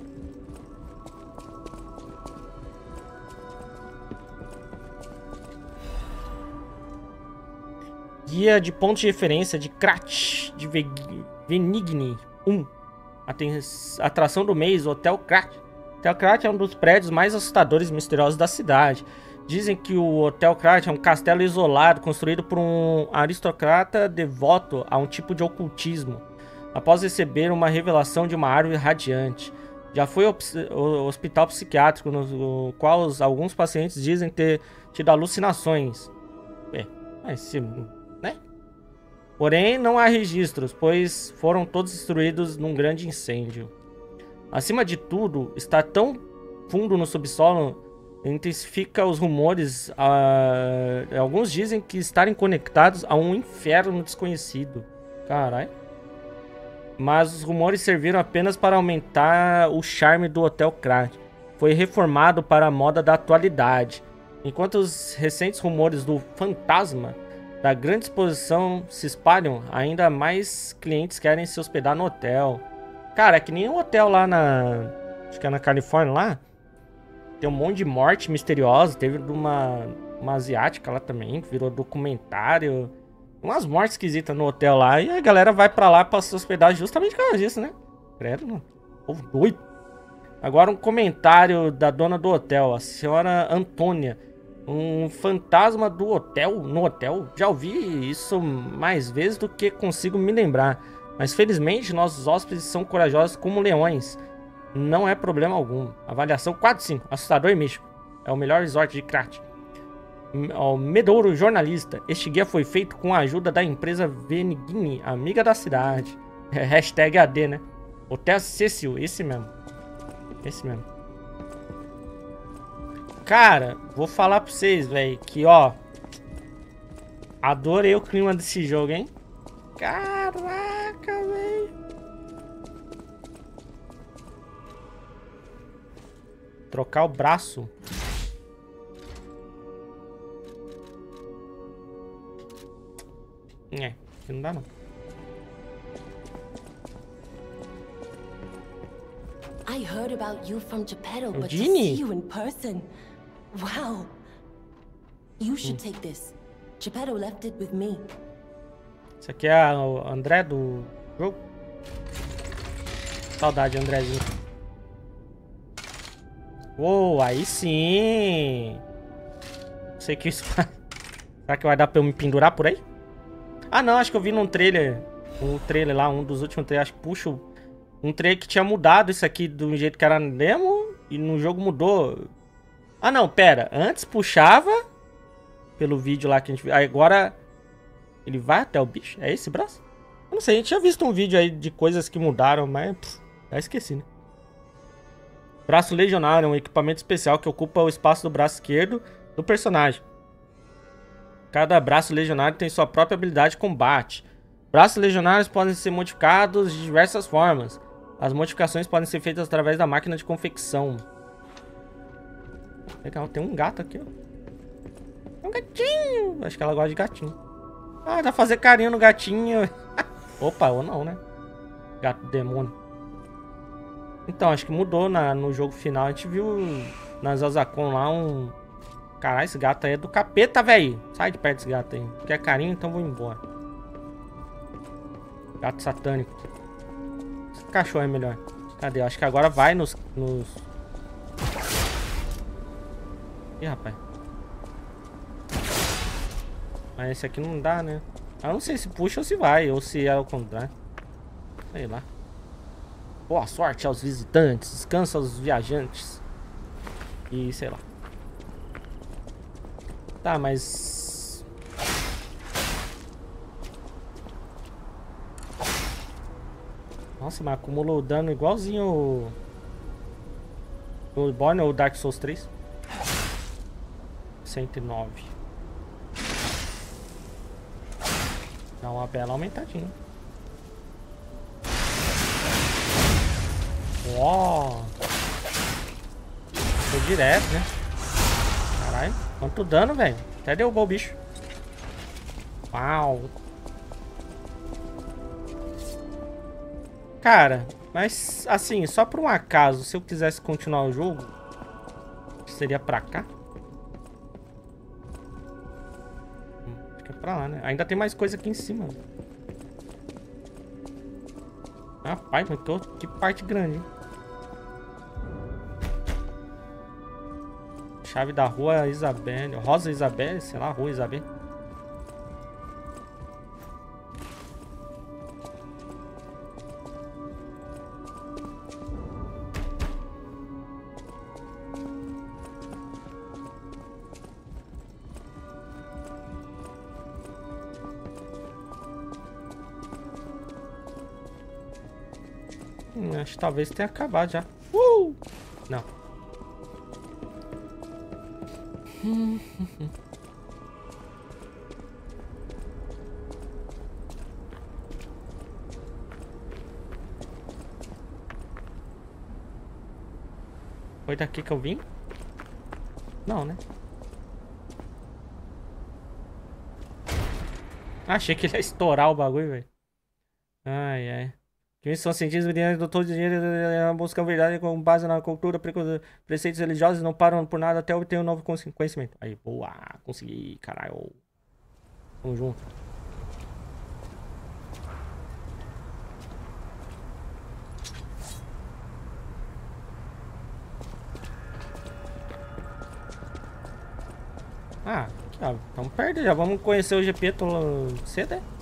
A: Guia de pontos de referência de Krat de Venigni um. Atração do mês, Hotel Krat. Hotel Krat é um dos prédios mais assustadores e misteriosos da cidade. Dizem que o Hotel Krat é um castelo isolado construído por um aristocrata devoto a um tipo de ocultismo, após receber uma revelação de uma árvore radiante. Já foi hospital psiquiátrico no qual os, alguns pacientes dizem ter tido alucinações. É, mas se, né? Porém, não há registros, pois foram todos destruídos num grande incêndio. Acima de tudo, está tão fundo no subsolo intensifica os rumores. Uh, alguns dizem que estarem conectados a um inferno desconhecido. Caralho. Mas os rumores serviram apenas para aumentar o charme do Hotel Krat. Foi reformado para a moda da atualidade. Enquanto os recentes rumores do fantasma da grande exposição se espalham, ainda mais clientes querem se hospedar no hotel. Cara, é que nem um hotel lá na... Acho que é na Califórnia lá. Tem um monte de morte misteriosa. Teve de uma, uma asiática lá também, que virou documentário. Umas mortes esquisitas no hotel lá. E a galera vai pra lá pra se hospedar justamente por causa disso, né? Credo, mano. Povo doido. Agora um comentário da dona do hotel, a senhora Antônia. Um fantasma do hotel, no hotel. Já ouvi isso mais vezes do que consigo me lembrar. Mas felizmente nossos hóspedes são corajosos como leões. Não é problema algum. Avaliação quatro cinco. Assustador e místico. É o melhor resort de Krat. O Medouro Jornalista. Este guia foi feito com a ajuda da empresa Venigni, amiga da cidade. Hashtag A D, né? Hotel Cecil, esse mesmo. Esse mesmo. Cara, vou falar pra vocês, velho, que ó... Adorei o clima desse jogo, hein? Caraca, velho. Trocar o braço. É, não dá não.
I: I heard about you from Geppetto, but to
A: Genie?
I: see you in person. Wow. You should take this. Geppetto left it with me.
A: Isso aqui é o André do jogo. Saudade, Andrézinho. Uou, aí sim. Não sei o que isso faz. Será que vai dar pra eu me pendurar por aí? Ah, não, acho que eu vi num trailer. Um trailer lá, um dos últimos trailers. Acho que puxa um trailer que tinha mudado isso aqui do jeito que era no demo. E no jogo mudou. Ah, não, pera. Antes puxava pelo vídeo lá que a gente viu. Agora ele vai até o bicho? É esse braço? Eu não sei, a gente tinha visto um vídeo aí de coisas que mudaram, mas pff, já esqueci, né? Braço Legionário é um equipamento especial que ocupa o espaço do braço esquerdo do personagem. Cada braço legionário tem sua própria habilidade de combate. Braços legionários podem ser modificados de diversas formas. As modificações podem ser feitas através da máquina de confecção. Legal, tem um gato aqui, ó. Um gatinho. Acho que ela gosta de gatinho. Ah, dá pra fazer carinho no gatinho. Opa, ou não, né? Gato demônio. Então, acho que mudou na, no jogo final. A gente viu na Zazacon lá um... Caralho, esse gato aí é do capeta, velho. Sai de perto desse gato aí. Quer carinho, então vou embora. Gato satânico. Esse cachorro é melhor. Cadê? Acho que agora vai nos... nos... Ih, rapaz. Mas esse aqui não dá, né? Eu não sei se puxa ou se vai. Ou se é o contrário. Sei lá. Boa sorte aos visitantes. Descansa aos viajantes. E sei lá. Tá, mas... Nossa, mas acumulou dano igualzinho o... o Born ou Dark Souls três. cento e nove. Dá uma bela aumentadinha. Uau! Foi direto, né? Caralho, quanto dano, velho. Até derrubou o bicho. Uau! Cara, mas assim, só por um acaso, se eu quisesse continuar o jogo, seria pra cá? Hum, acho que é pra lá, né? Ainda tem mais coisa aqui em cima. Rapaz, mas tô... que parte grande, hein? Chave da rua Isabelle. Rosa Isabelle, sei lá, rua Isabelle. Hum, acho que talvez tenha acabado já. Uh! Não. Foi daqui que eu vim? Não, né? Achei que ele ia estourar o bagulho, velho. Ai, ai. Que são cientistas brilhantes, doutores de dinheiro, buscam verdade com base na cultura, preceitos religiosos, não param por nada até obter um novo conhecimento. Aí, boa, consegui, caralho. Vamos junto. Ah, aqui, ó, estamos perto, já vamos conhecer o G P cedo, é?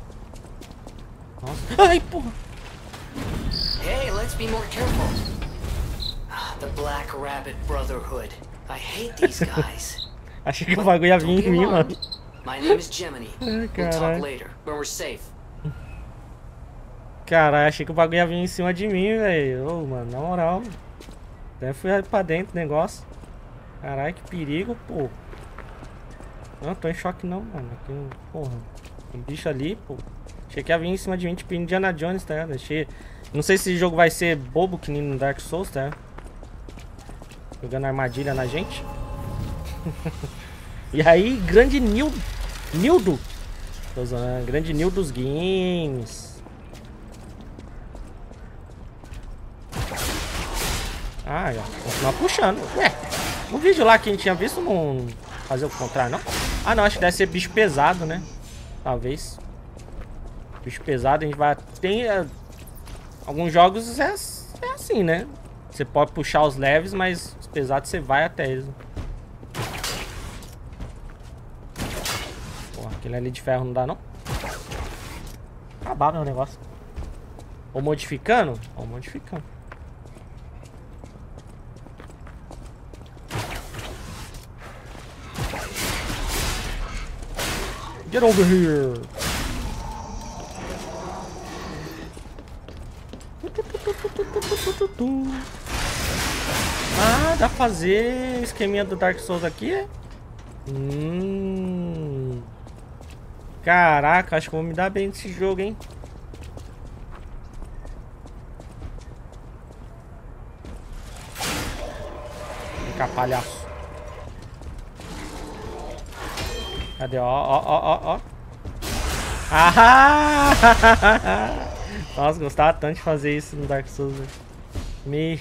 A: Nossa. Ai, porra!
D: Hey, let's be more careful. The Black Rabbit Brotherhood. I hate these guys.
A: Achei que o bagulho ia vir em mim, mano.
D: My name is Gemini. We'll talk later when we're safe.
A: Caralho, achei que o bagulho ia vir em cima de mim, velho. Ô, mano, na moral. Até fui pra dentro do negócio. Caralho, que perigo, pô. Não, tô em choque não, mano. Aqui, porra. Um bicho ali, pô. Achei que ia vir em cima de mim, tipo Indiana Jones, tá ligado? Achei... Não sei se esse jogo vai ser bobo que nem no Dark Souls, tá? Jogando armadilha na gente. E aí, grande Nil... Nildo. Tô usando, grande Nil dos games. Ah, já. Continuar puxando. Ué, no vídeo lá que a gente tinha visto não fazer o contrário, não? Ah, não, acho que deve ser bicho pesado, né? Talvez. Bicho pesado, a gente vai... Tem... Uh, alguns jogos é, é assim, né? Você pode puxar os leves, mas os pesados você vai até eles. Porra, aquele ali de ferro não dá, não? Acabar meu negócio. Ou modificando? Ou modificando. Get over here! Ah, dá pra fazer esqueminha do Dark Souls aqui, é? Hum. Caraca, acho que eu vou me dar bem nesse jogo, hein? Vem cá, palhaço. Cadê? Ó, ó, ó, ó, ó. Ah! Nossa, gostava tanto de fazer isso no Dark Souls. Me...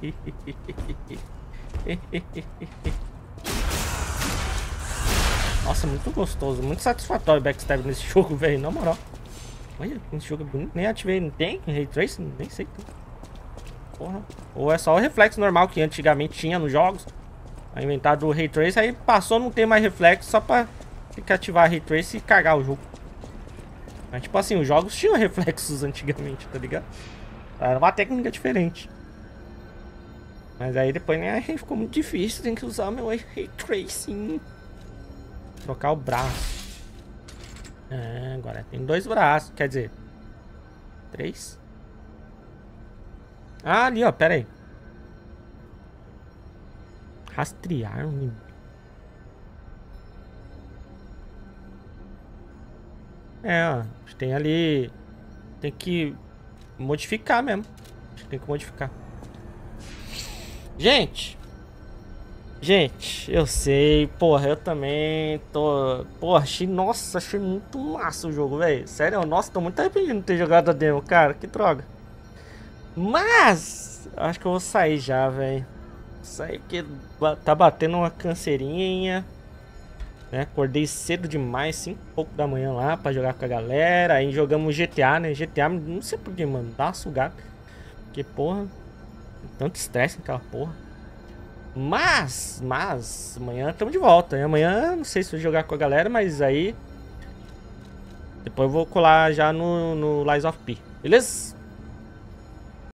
A: Nossa, muito gostoso, muito satisfatório o backstab nesse jogo, velho, na moral. Olha, esse jogo é bonito. Nem ativei, não tem Ray Tracing? Nem sei. Porra. Ou é só o reflexo normal que antigamente tinha nos jogos. Aí inventado o Ray Tracing, aí passou a não ter mais reflexo só pra ficar ativar Ray Tracing e cagar o jogo. Mas tipo assim, os jogos tinham reflexos antigamente, tá ligado? Era uma técnica diferente. Mas aí depois, né, ficou muito difícil, tem que usar meu Ray Tracing. Trocar o braço. É, agora tem dois braços, quer dizer... Três? Ah, ali, ó, pera aí. Rastrear um inimigo. É, ó, tem ali... Tem que modificar mesmo. Tem que modificar. Gente... Gente, eu sei, porra, eu também tô... Porra, achei, nossa, achei muito massa o jogo, velho. Sério, nossa, tô muito arrependido de ter jogado a demo, cara, que droga. Mas, acho que eu vou sair já, velho. Sair porque tá batendo uma canseirinha. Né? Acordei cedo demais, cinco e pouco da manhã lá pra jogar com a galera. Aí jogamos G T A, né? G T A, não sei porquê, mano, dá uma sugada. Porque, porra, tanto estresse naquela porra. Mas, mas, amanhã estamos de volta. E amanhã, não sei se vou jogar com a galera, mas aí... Depois eu vou colar já no, no Lies of P, beleza?